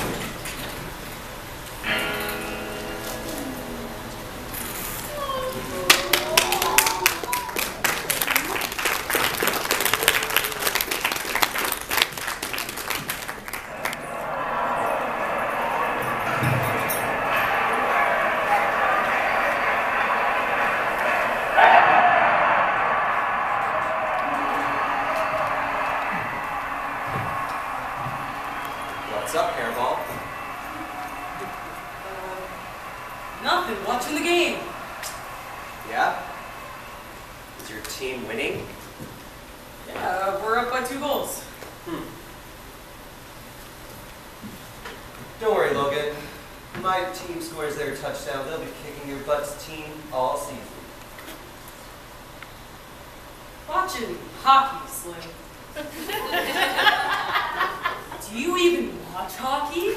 What's up, Hairball? Nothing, watching the game. Yeah? Is your team winning? Yeah, we're up by two goals. Hmm. Don't worry, Logan. My team scores their touchdown. They'll be kicking your butt's team all season. Watching hockey, Slim. Do you even watch hockey?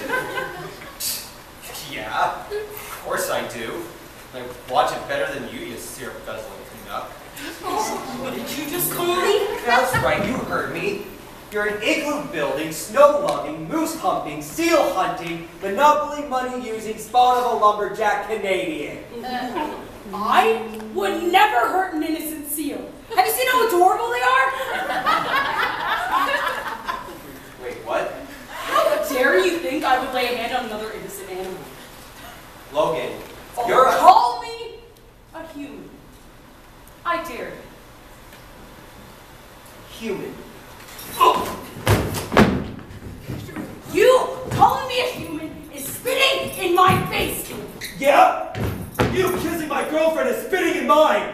Yeah, of course I do. I watch it better than you, you syrup guzzling Canuck. What did you just call me? That's right, you heard me. You're an igloo building, snow logging, moose humping, seal hunting, monopoly money using spawn of a lumberjack Canadian. Uh, I would never hurt an innocent seal. Have you seen how adorable they are? Wait, what? How dare you think I would lay a hand on another innocent animal? Logan, Oh, you're a- call me a human. I dare you. human. You calling me a human is spitting in my face. Yeah? You kissing my girlfriend is spitting in mine!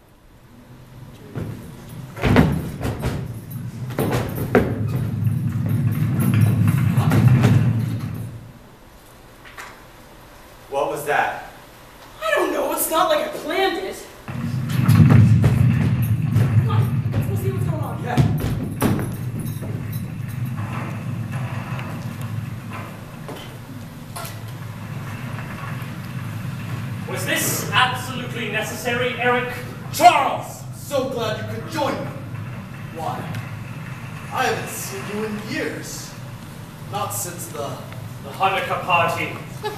What was that? I don't know. It's not like I planned it. Come on, let's go see what's going on. Yeah. Was this absolutely necessary, Eric? Charles! So glad you could join me. Why? I haven't seen you in years. Not since the... The Hanukkah party.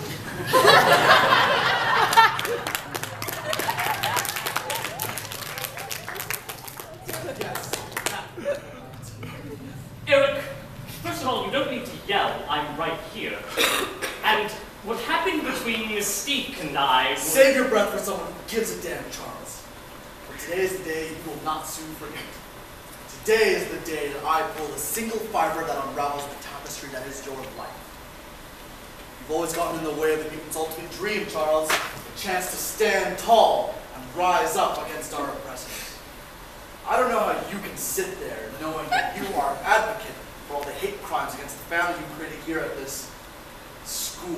Yes. Eric, first of all, you don't need to yell. I'm right here. And what happened between Mystique and I was... Save your breath for someone who gives a damn, Charles. For today is the day you will not soon forget. Today is the day that I pull the single fiber that unravels the tapestry that is your life. You've always gotten in the way of the mutant's ultimate dream, Charles. The chance to stand tall and rise up against our oppressors. I don't know how you can sit there knowing that you are an advocate for all the hate crimes against the family you created here at this school.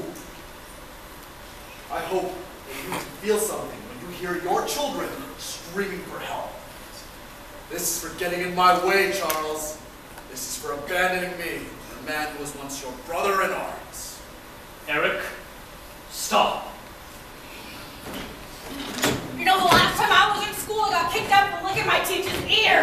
I hope that you can feel something when you hear your children screaming for help. This is for getting in my way, Charles. This is for abandoning me, the man who was once your brother in arms. Eric, stop. You know, the last time I was in school, I got kicked out for licking my teacher's ear.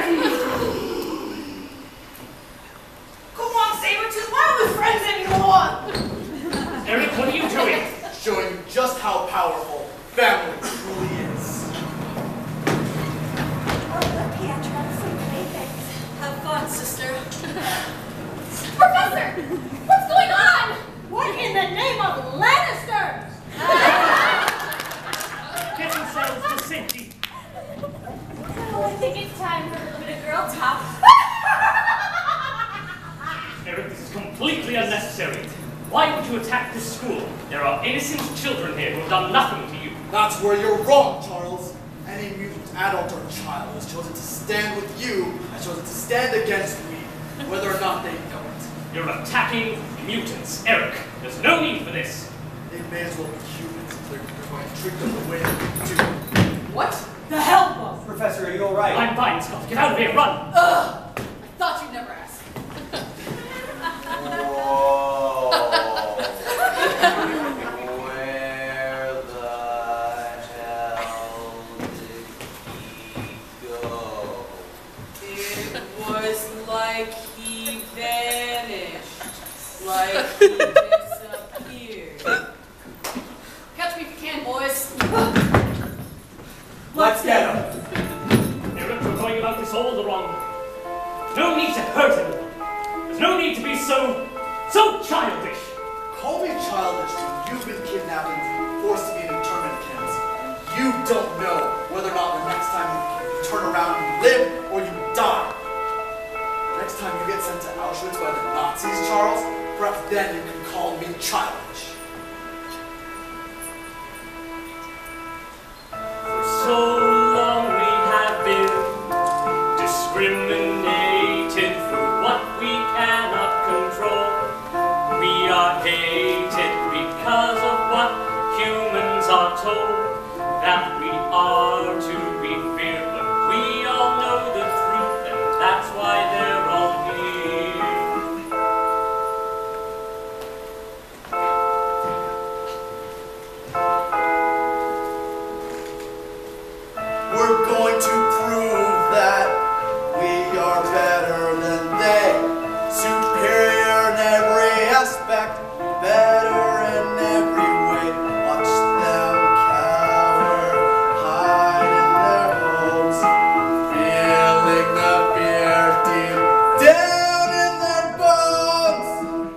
Come on, Sabretooth, why are we friends anymore? Eric, what are you doing? Showing you just how powerful family truly is. Have fun, sister. Professor! What's going on? What in the name of Lannister? Get yourselves to safety. Oh, I think it's time for a little bit of girl talk. Eric, this is completely unnecessary. Why would you attack this school? There are innocent children here who have done nothing to you. That's where you're wrong, Charles. Any mutant adult or child who has chosen to stand with you has chosen to stand against me, whether or not they know it. You're attacking mutants. Eric, there's no need for this. They may as well be humans if they're you're going to treat them the way that you do. What the hell, Buff? Professor, are you alright? I'm fine, Scott. Get out of here. Run. Ugh! I thought you'd never ask. Whoa. Where the hell like he vanished, like he disappeared. Catch me if you can, boys. Let's get him. Eric, you're going about this all the wrong way. There's no need to hurt anyone. There's no need to be so, so childish. Call me childish when you've been kidnapped and forced to be in internment camps. You don't know whether or not the next time you turn around you live or you die. Next time you get sent to Auschwitz by the Nazis, Charles, perhaps then you can call me childish. For so long we have been discriminated for what we cannot control. We are hated because of what humans are told, that we are to be feared, but we all know the truth, and that's why they're all here. We're going to prove that we are better than they, superior in every aspect, better in every way. Watch them cower, hide in their homes, feeling the fear deep down in their bones.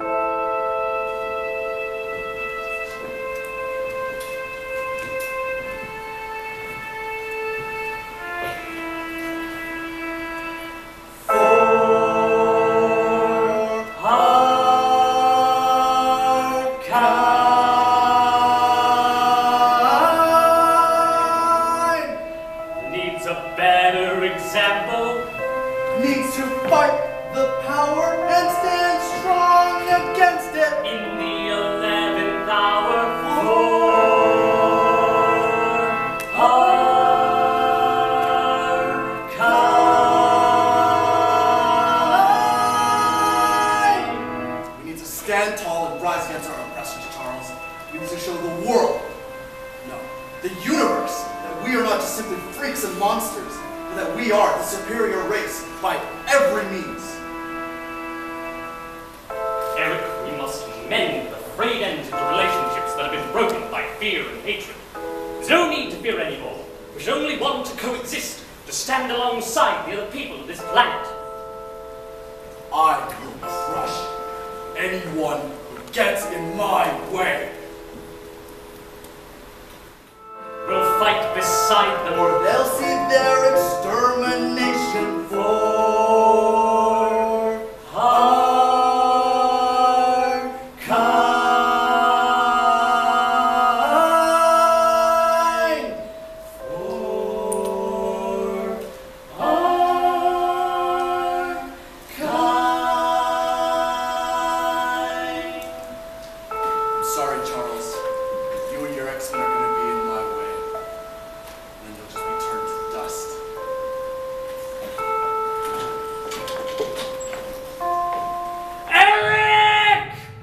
Needs a better example. Needs to fight the power and stand strong against it. In the eleventh hour, for our kind. We need to stand tall and rise against our oppressors, Charles. We need to show the world, no, the universe, that we are not just simply freaks and monsters, but that we are the superior race by every means. Eric, we must mend the frayed ends of the relationships that have been broken by fear and hatred. There's no need to fear anymore. We should only want to coexist, to stand alongside the other people of this planet. I will crush anyone who gets in my way. We'll fight beside them, or they'll see their extermination for our kind. For our kind. I'm sorry, Charles. You and your X-Men are going to be in my way. Then you'll just be turned to dust. Eric!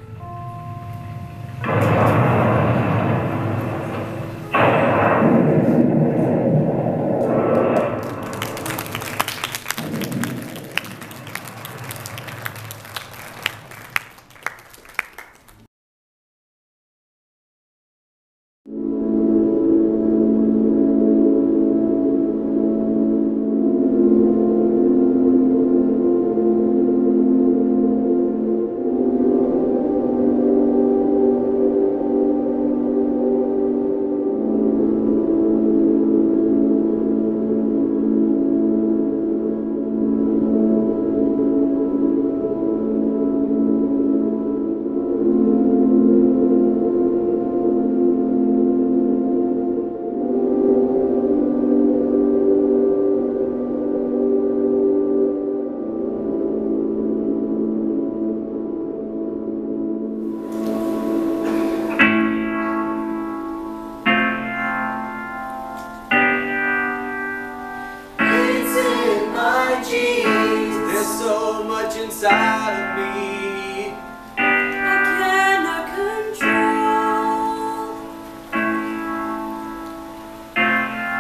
inside of me. I cannot control.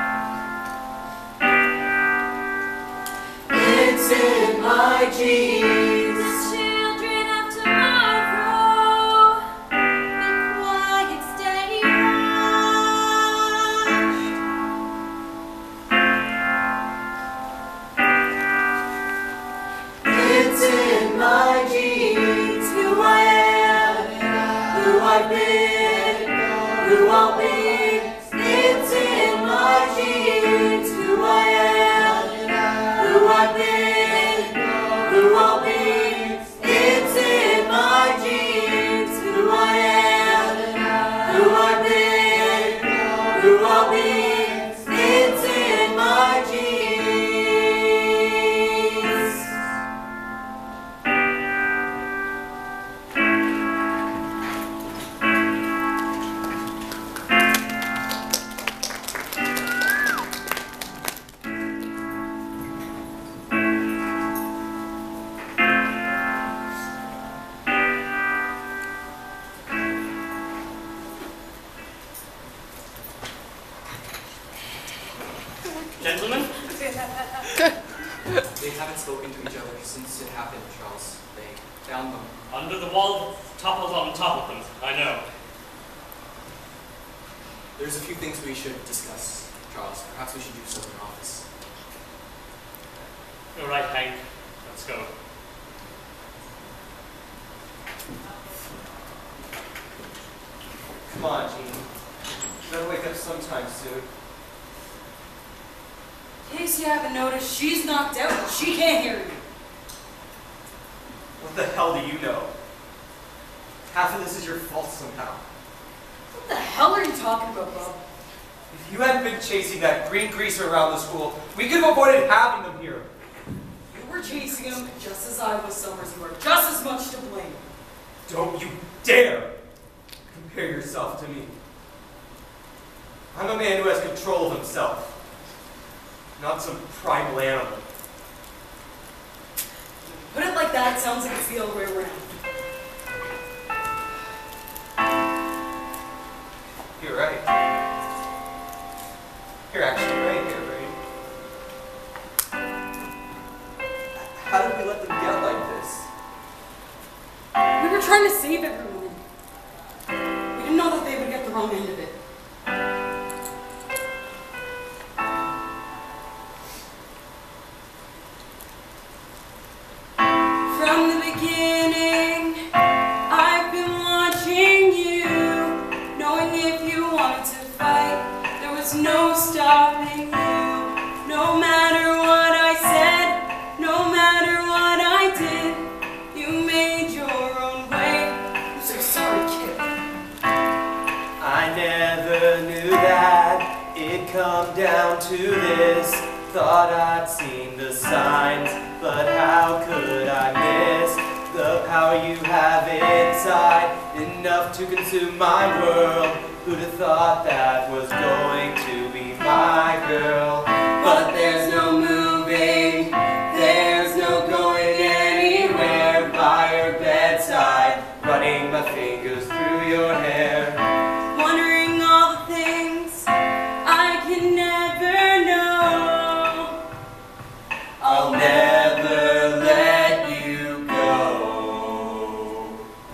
It's in my genes. Gentlemen? They haven't spoken to each other since it happened, Charles. They found them. Under the wall, toppled on top of them. I know. There's a few things we should discuss, Charles. Perhaps we should do so in your office. You're right, Hank. Let's go. Come on, Jean. You better wake up sometime soon. In case you haven't noticed, she's knocked out and she can't hear you. What the hell do you know? Half of this is your fault somehow. What the hell are you talking about, Bob? If you hadn't been chasing that green greaser around the school, we could have avoided having them here. You were chasing him just as I was, Summers. You were just as much to blame. Don't you dare compare yourself to me. I'm a man who has control of himself, not some primal animal. Put it like that, it sounds like it's the other way around. You're right. You're actually right here, right? How did we let them get like this? We were trying to save everyone. We didn't know that they would get the wrong end of it. From the beginning, I've been watching you, knowing if you wanted to fight, there was no stopping you. No matter what I said, no matter what I did, you made your own way. I'm so sorry, kid. I never knew that it'd come down to this. Thought I'd seen the signs, but how could I miss the power you have inside, enough to consume my world? Who'd have thought that was going to be my girl? But there's no moving, there's no going anywhere by your bedside, running my fingers through your hair. Wondering all the things I can never know. I'll never let you go.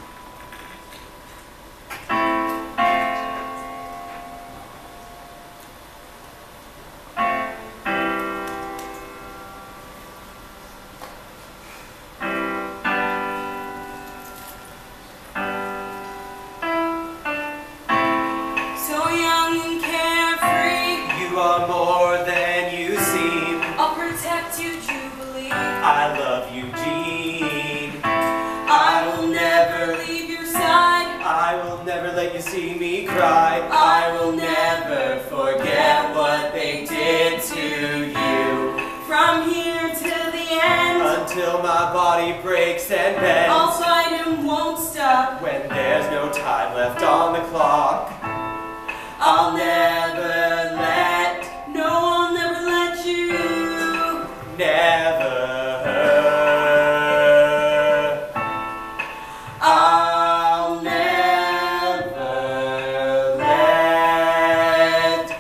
So young and carefree, You are more than you seem. I'll protect you, Jubilee. I love you, Jean. I will never leave your side. I will never let you see me cry. I will never forget what they did to you. From here to the end, Until my body breaks and bends. I'll fight and won't stop. When there's no time left on the clock, I'll never let, No, I'll never let you. never. I'll never let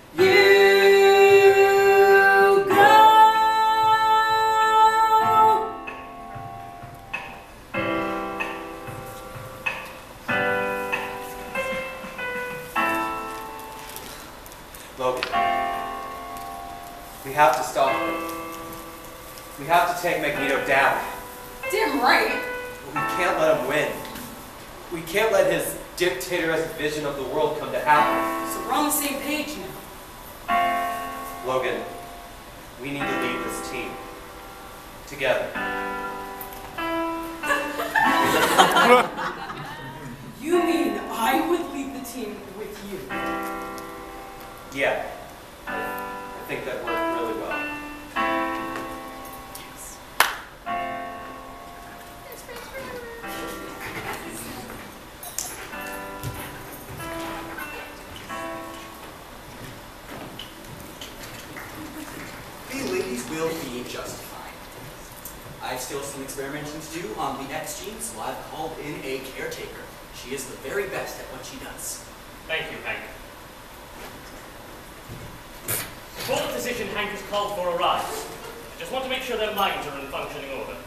You go. Logan, we have to stop him. We have to take Magneto down. Damn right. We can't let him win. We can't let his dictatorous vision of the world come to happen. So we're on the same page now. Logan, we need to lead this team. Together. You mean I would lead the team with you? Yeah. I think that worked really well. The ladies will be just fine. I've still some experimenting to do on the X gene, so I've called in a caretaker. She is the very best at what she does. Thank you, Hank. Before the physician Hank has called for arrives, I just want to make sure their minds are in functioning order.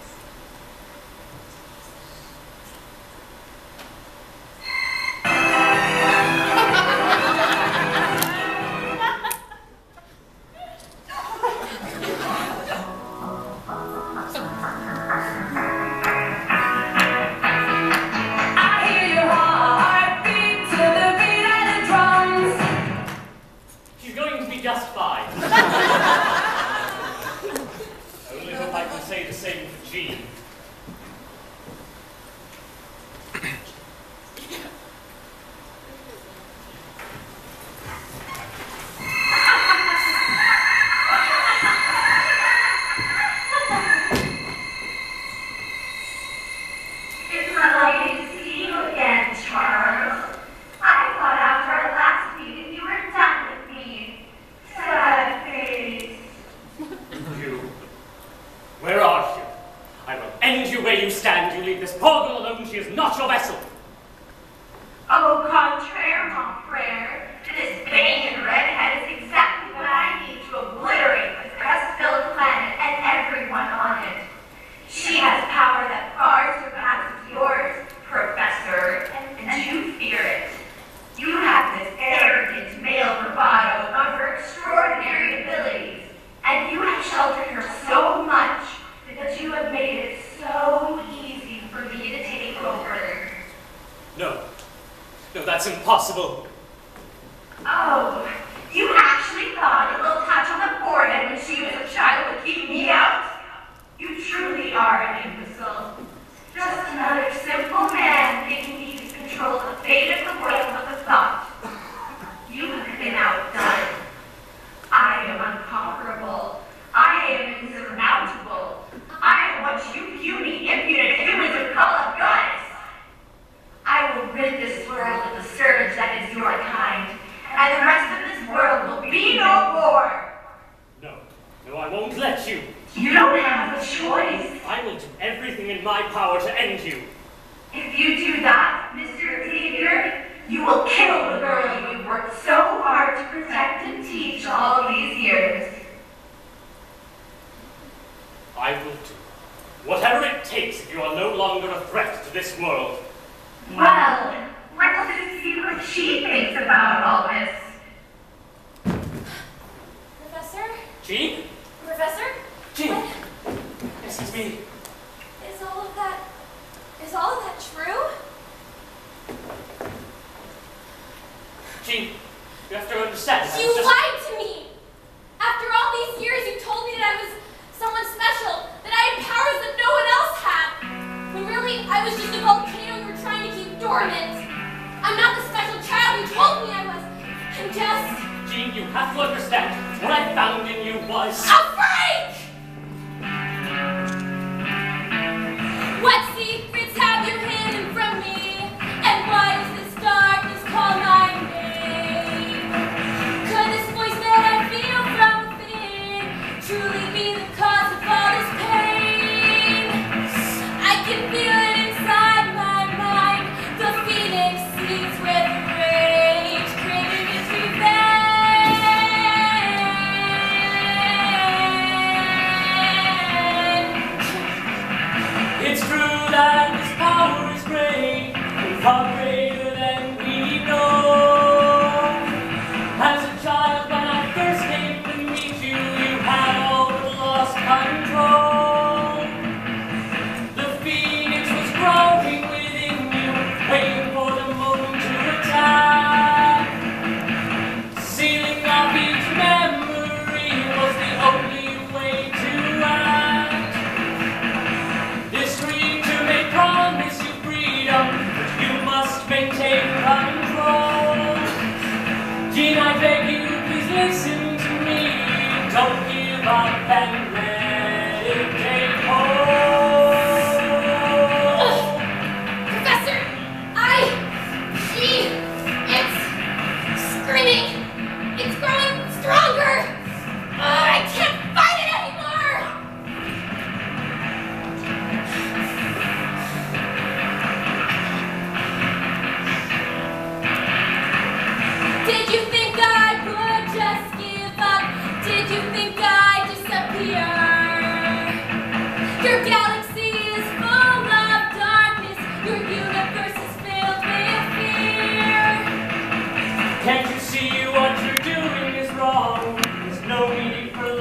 Did you think I would just give up? Did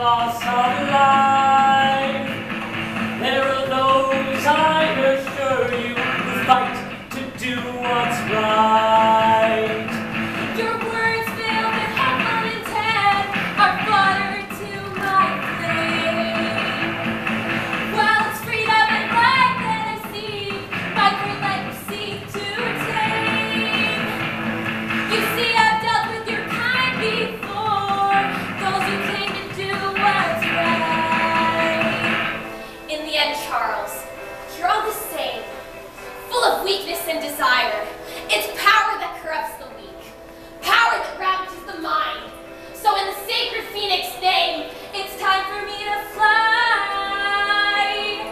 loss of life. There are those, I assure you, who fight to do what's right. Your words filled with heaven intent are fluttered to my flame. Well, it's freedom and life that I seek, my great life you seek to tame. You see, I've dealt with your kind before, those who came to do what's right. In the end, Charles, you're all the same, full of weakness and desire. It's power that corrupts the weak, power that ravages the mind. So in the sacred Phoenix name, it's time for me to fly.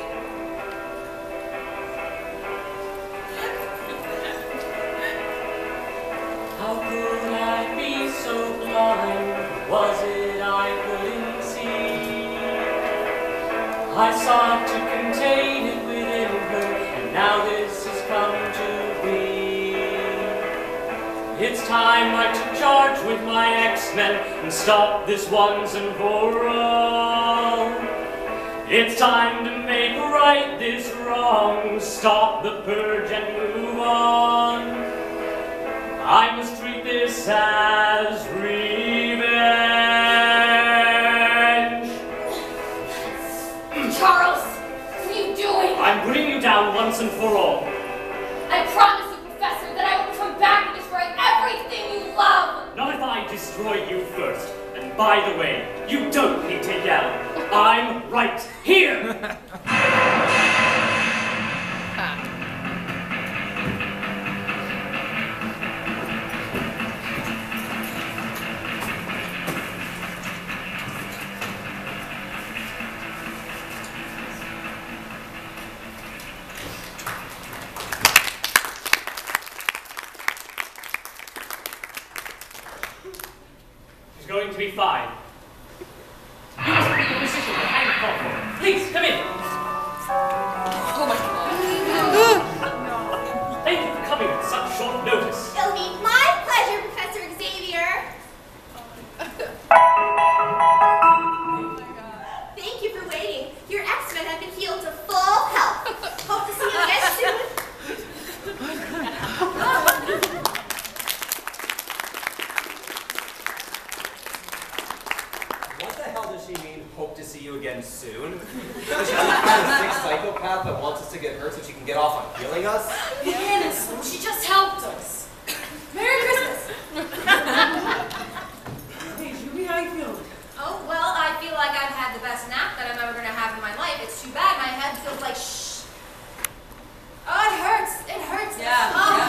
How could I be so blind? Was it I couldn't see? I sought to contain it within her, and now this has come to be. It's time I took charge with my X-Men and stop this once and for all. It's time to make right this wrong, stop the purge and move on. I must treat this as revenge. Charles, what are you doing? I'm putting you down once and for all. I promise you, Professor, that I will come back and destroy everything you love. Not if I destroy you first. And by the way, you don't need to yell. I'm right here. She's going to be fine. You must be the musician that I'm called for. Please, come in. Oh my God. Thank you for coming at such short notice. It'll be my pleasure, Professor Xavier. Thank you for waiting. Your X-Men have been healed to full health. Hope to see you again soon. What the hell does she mean, hope to see you again soon? Does she just have a sick psychopath that wants us to get hurt so she can get off on healing us? Leanne, she just helped us. Merry Christmas. Hey, Julie, how you feeling? Oh, well, I feel like I've had the best nap that I'm ever going to have in my life. It's too bad my head feels like shh. Oh, it hurts. It hurts. Yeah.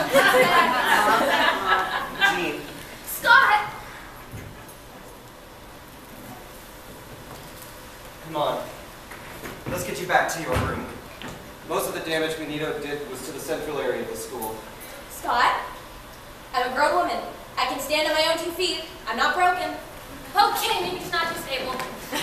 Oh. Jean, Scott! come on. Let's get you back to your room. Most of the damage Magneto did was to the central area of the school. Scott, I'm a grown woman. I can stand on my own two feet. I'm not broken. Okay, maybe just not disabled.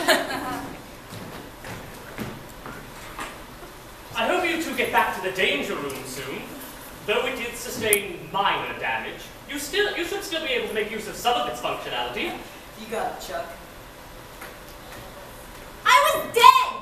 I hope you two get back to the danger room soon. Though it did sustain minor damage, you still you should still be able to make use of some of its functionality. You got it, Chuck. I was dead!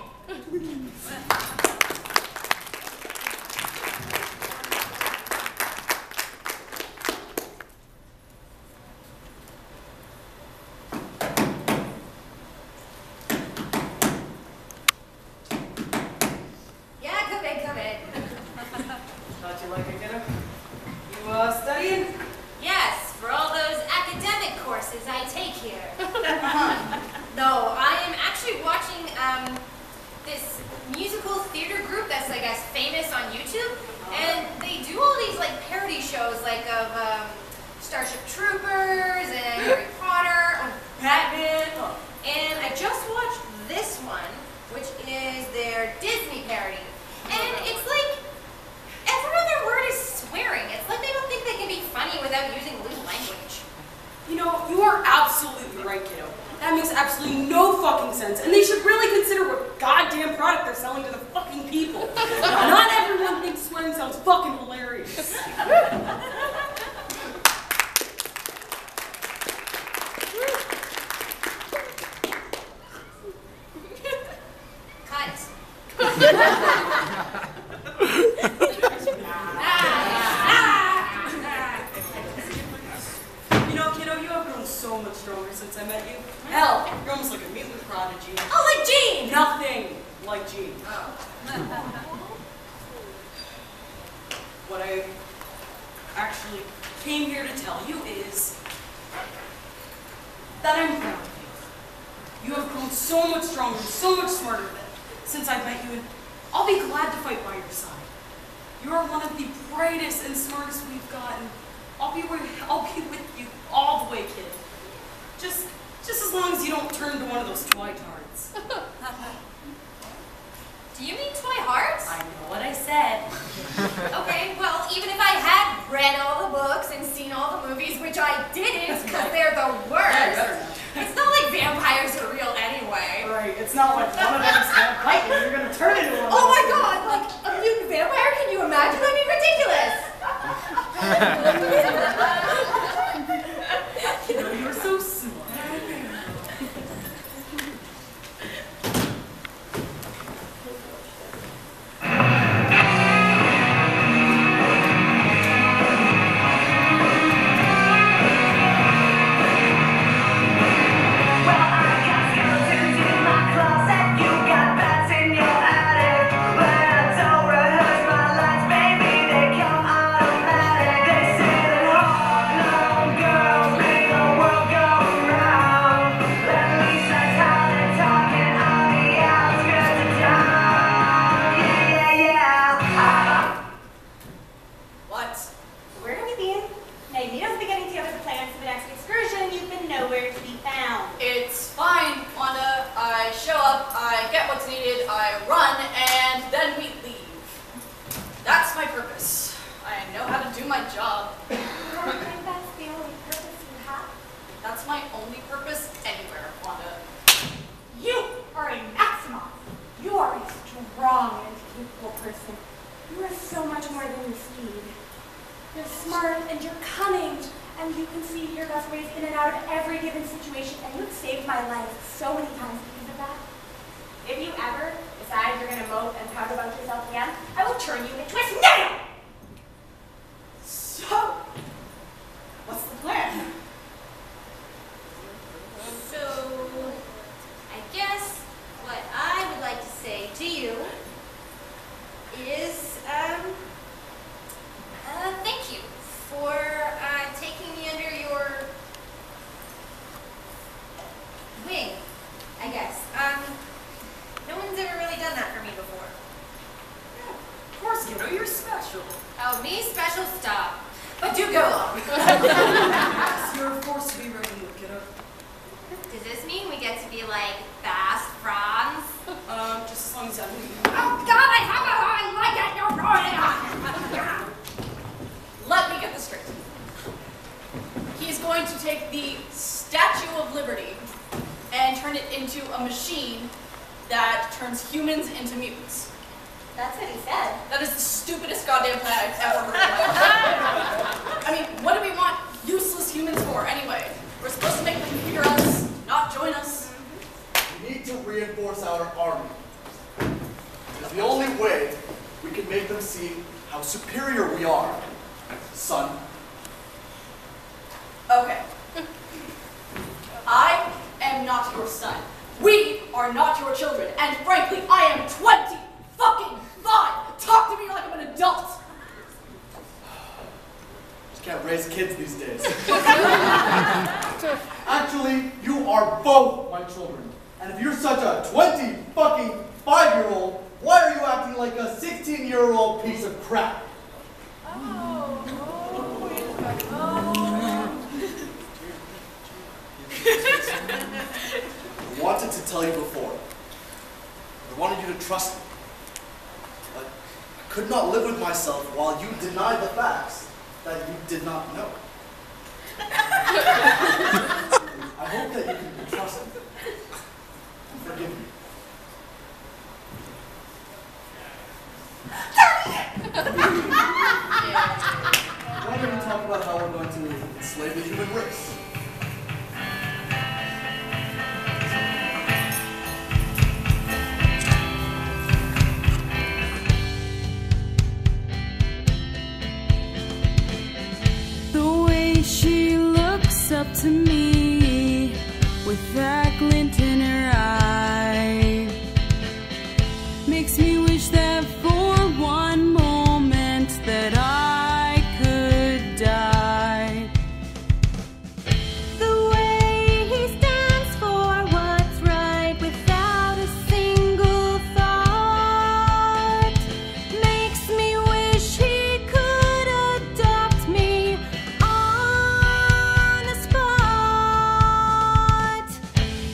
Yeah, come in, come in. How'd you like it, kiddo? You, uh, studying? Yes, for all those academic courses I take here. No, I am actually watching um, this musical theater group that's, I guess, famous on YouTube. And they do all these, like, parody shows, like, of um, Starship Troopers and Harry Potter, and Batman. And I just watched this one, which is their Disney parody. And it's like, every other word is swearing. It's like they don't think they can be funny without using loose language. You know, you are absolutely right, kiddo. That makes absolutely no fucking sense, and they should really consider what goddamn product they're selling to the fucking people. Not everyone thinks swearing sounds fucking hilarious. You know, kiddo, you have grown so much stronger since I met you. Hell, you're almost like a mutant prodigy. Oh, like Jean! Nothing like Jean. What I actually came here to tell you is that I'm proud of you. You have grown so much stronger, so much smarter than since I met you, and I'll be glad to fight by your side. You are one of the brightest and smartest we've gotten. I'll be with, I'll be with you all the way, kid. Just, just as long as you don't turn into one of those twitards. Do you mean toy hearts? I know what I said. Okay, well, even if I had read all the books and seen all the movies, which I didn't because they're the worst, Yeah, you better not. it's not like vampires are real anyway. Right, it's not like one of them's gonna bite you, you're gonna turn into one. Oh my god, like a mutant vampire? Can you imagine? I mean, ridiculous. You know, you're so smart.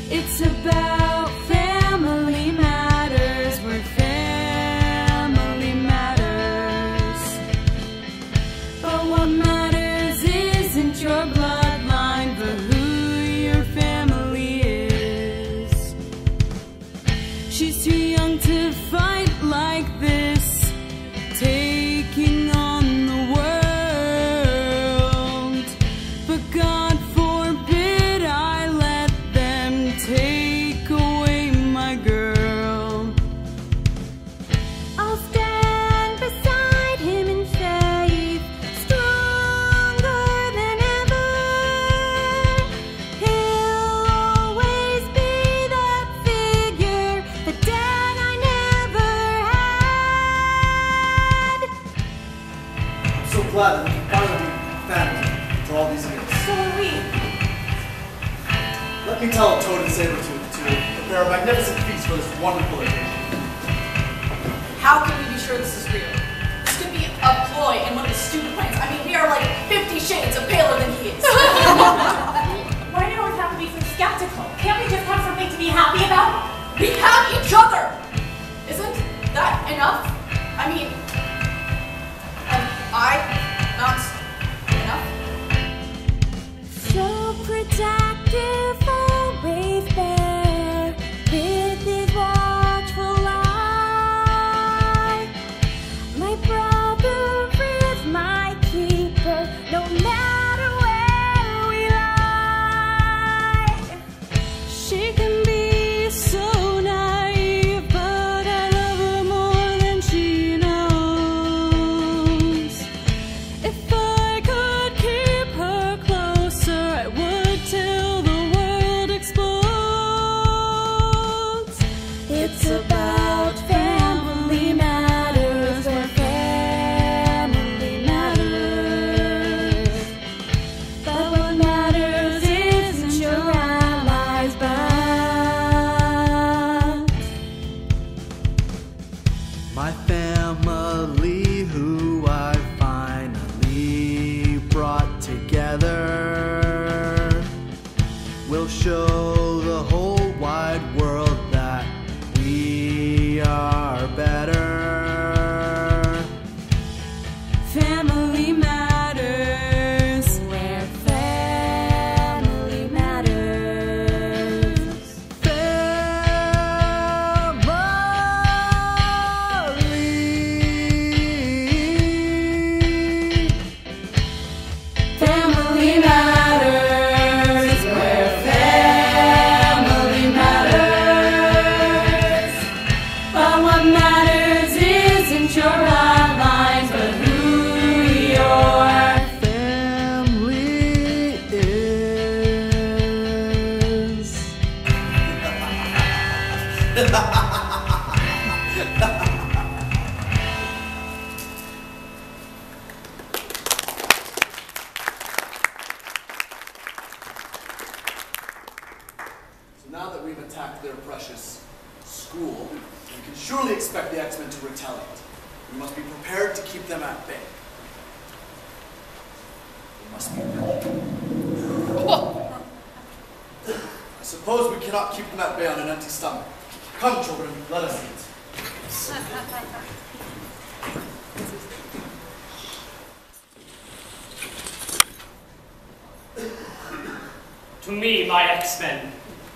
It's about family matters, where family matters. But what matters isn't your bloodline, but who your family is. She's too young to fight like this, taking on the world. But God forbid I let them take away my girl. I'll stand beside him in faith, stronger than ever. He'll always be that figure, the dad I never had. I'm so glad that we finally found for all these years. So are we. Let me tell Toad and Sabretooth to prepare a magnificent feast for this wonderful occasion. How can we be sure this is real? This could be a ploy in one of the stupid plans. I mean, we are like fifty shades of paler than he is. Why do you always have to be so skeptical? Can't we just have something to be happy about? We have each other! Isn't that enough? I mean, am I not enough? So protective, always there, with his watchful eye. My brother is my keeper, no matter where we lie. She can be so naive, but I love her more than she knows. If I could keep her closer, I would till the world explodes. It's about family matters, where family matters. But what matters isn't your allies, but My family, who I finally brought together, will show the whole wide world that we are better. family matters, where family matters. Family matters, where family matters. But what matters isn't your bloodlines, but who your Family is. So now that we've attacked their precious school, we can surely expect the X-Men to retaliate. We must be prepared to keep them at bay. We must be ready. I suppose we cannot keep them at bay on an empty stomach. Come, children, let us eat. To me, my X-Men.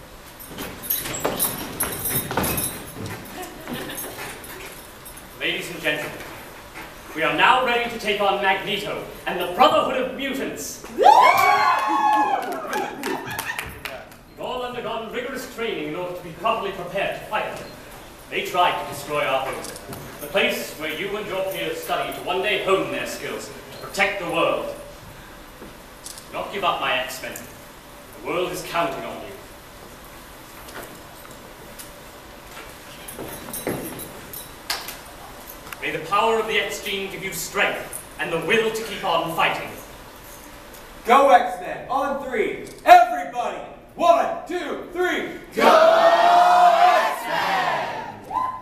Ladies and gentlemen, we are now ready to take on Magneto and the Brotherhood of Mutants. You've all undergone rigorous training in order to be properly prepared to fight them. They tried to destroy our home, the place where you and your peers study to one day hone their skills to protect the world. Do not give up, my X-Men. The world is counting on you. May the power of the X-Gene give you strength and the will to keep on fighting. Go X-Men! On three! Everybody! One, two, three! Go X-Men!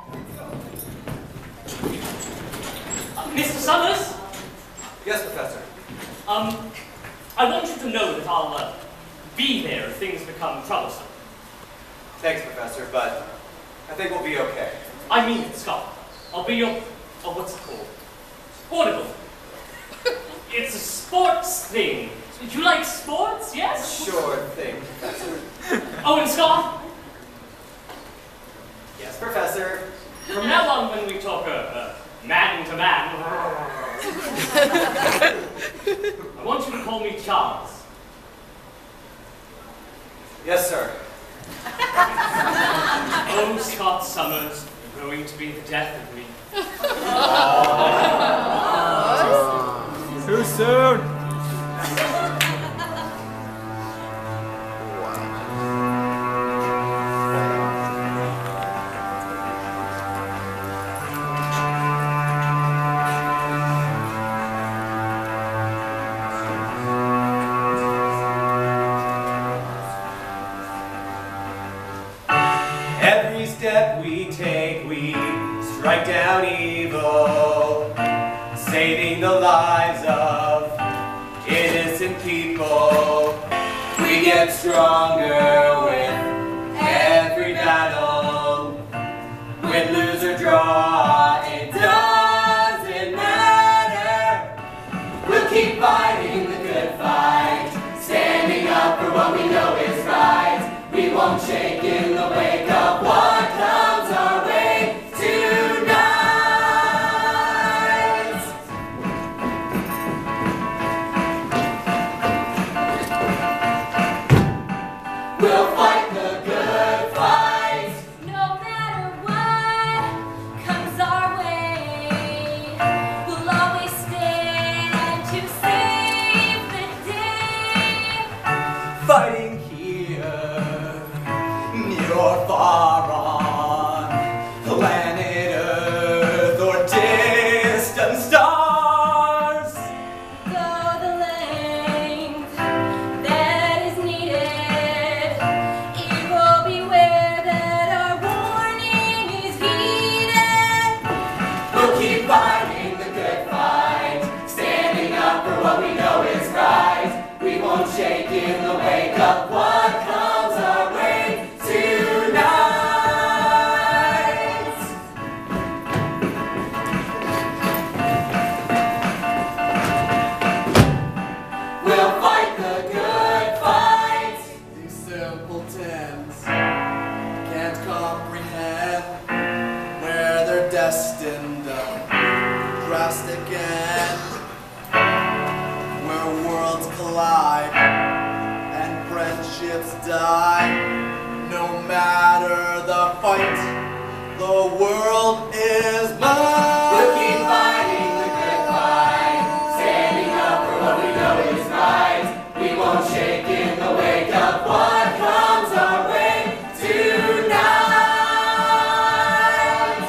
Uh, Mister Summers? Yes, Professor. Um, I want you to know that I'll uh, be there if things become troublesome. Thanks, Professor, but I think we'll be okay. I mean it, Scott. I'll be your, oh, what's it called? Sportable. It's a sports thing. Do you like sports, yes? Sure thing, Professor. Oh, and Scott? Yes, Professor. From now on, when we talk uh, uh, man to man, I want you to call me Charles. Yes, sir. Oh, Scott Summers, you're going to be the death of me. Too soon. Every step we take, we strike down evil, saving the lives of innocent people. We get stronger with every battle. Win, lose, or draw, it doesn't matter. We'll keep fighting the good fight, standing up for what we know is right. We won't shake in the wake of what comes our way tonight. We'll fight the good fight. No matter what comes our way, we'll always stand to save the day. Fighting or far on planet Earth or distant stars. Go the length that is needed. Evil beware that our warning is heeded. We'll keep fighting the good fight, standing up for what we know is right. We won't shake in the wake of what comes our way tonight. We'll fight the good fight. These simpletons can't comprehend where they're destined a drastic end, where worlds collide and friendships die. No matter the fight, the world is mine. We'll keep fighting the good fight, standing up for what we know is right. We won't shake in the wake of what comes our way tonight.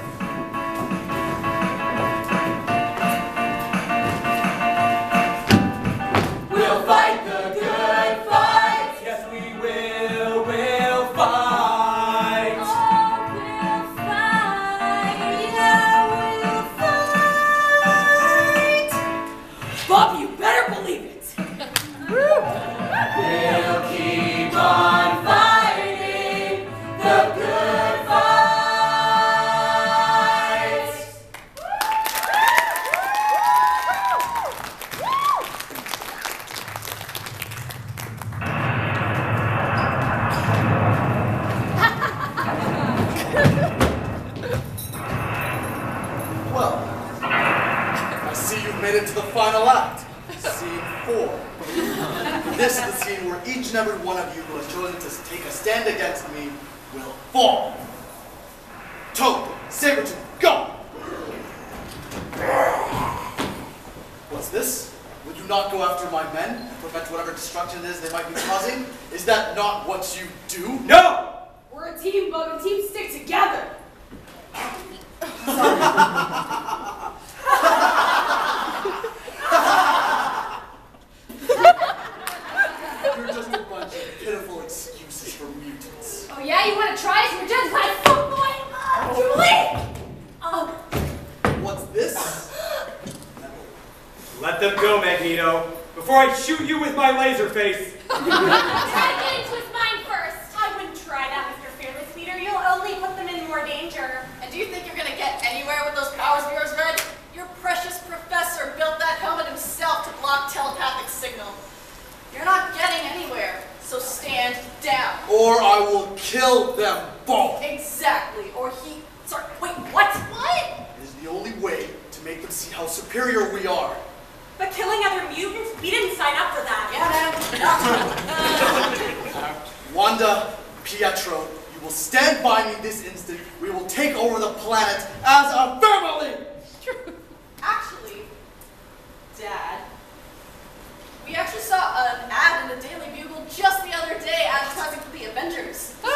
We'll fight the good fight. Yes, we will. We'll fight. Oh, we'll fight. Yeah, we'll fight. Bob, you better believe it. We'll keep on fighting the good fight. Well, I see you've made it to the final act. Scene four. This is the scene where each and every one of you who has chosen to take a stand against me will fall. Toad, Sabretooth, go! What's this? Will you not go after my men and prevent whatever destruction it is they might be causing? Is that not what you do? No! We're a team, Bug, and teams stick together. You're just a bunch of pitiful excuses for mutants. Oh yeah, you want to try us? We're just like, oh boy, oh, Jubilee! Oh. What's this? Let them go, Magneto, before I shoot you with my laser face. Try to get into his mind first. I wouldn't try that, Mister kill them both. Exactly. Or he. Sorry. Wait. What? What? It is the only way to make them see how superior we are. But killing other mutants? We didn't sign up for that. Yeah, Wanda, Pietro, you will stand by me this instant. We will take over the planet as a family! Actually, Dad, we actually saw an ad in the Daily Bugle just the other day advertising for the Avengers. So,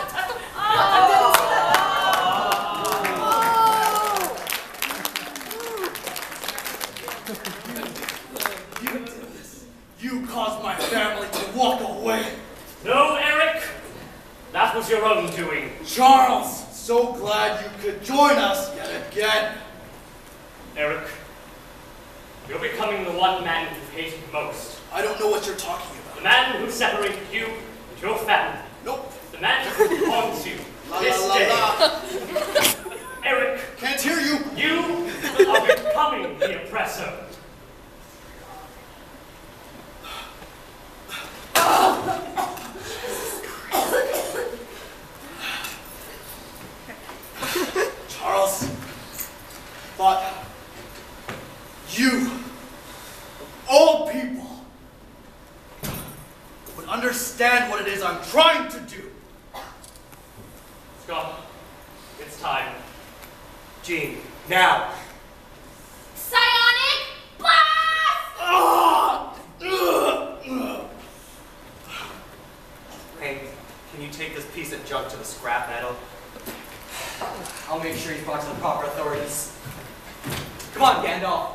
You did this. You caused my family to walk away. No, Eric. That was your own doing. Charles, so glad you could join us yet again. Eric, you're becoming the one man you hated most. I don't know what you're talking about. The man who separated you and your family. Nope. The man who haunts you La, this la, la, day. la. Eric. Can't hear you. You are becoming the oppressor. Charles, thought you, of all people, would understand what it is I'm trying to do. Scott, it's time. Jean, now. Psionic blast! Ah! Hank, can you take this piece of junk to the scrap metal? I'll make sure he's brought to the proper authorities. Come on, Gandalf.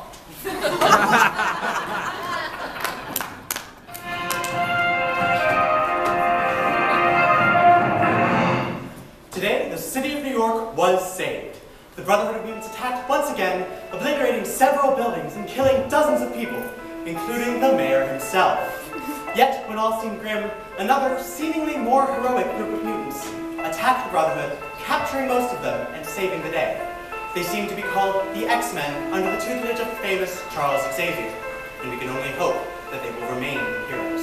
Today, the city of New York was saved. The Brotherhood of Mutants attacked once again, obliterating several buildings and killing dozens of people, including the mayor himself. Yet, when all seemed grim, another, seemingly more heroic group of mutants attacked the Brotherhood, capturing most of them and saving the day. They seem to be called the X-Men under the tutelage of famous Charles Xavier, and we can only hope that they will remain heroes.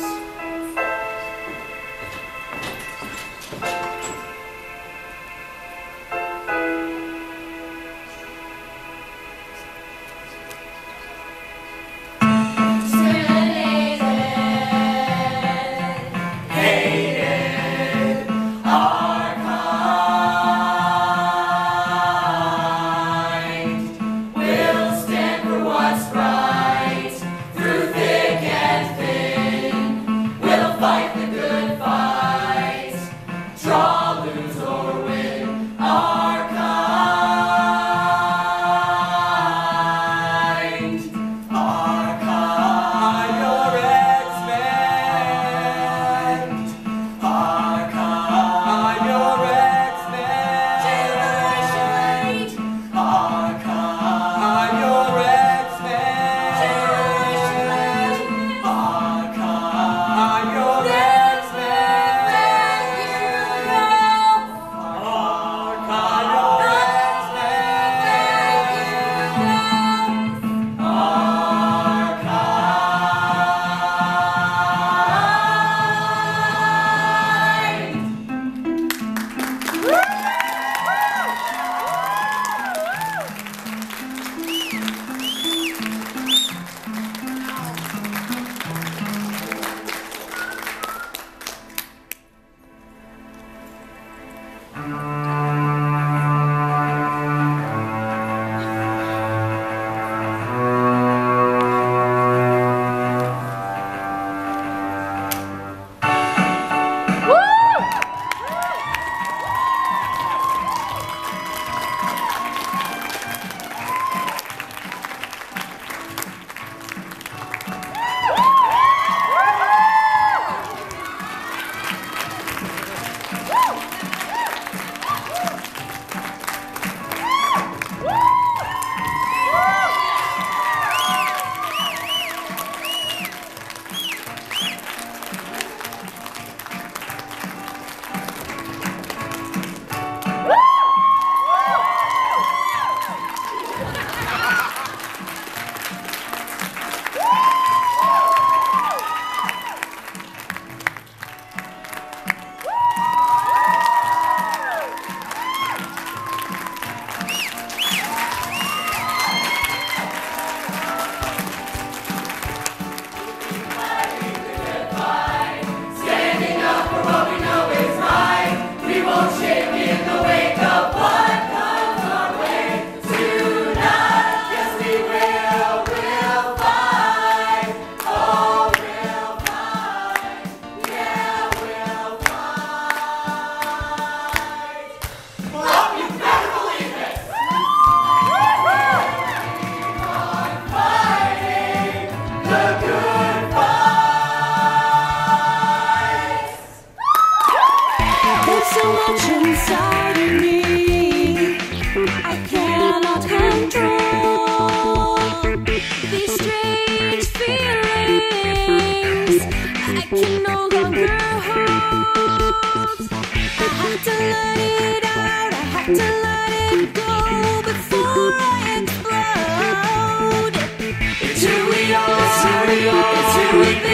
too much inside of me. I cannot control these strange feelings. I can no longer hold. I have to let it out. I have to let it go before I explode. It's who we are. It's who we are. It's who we are.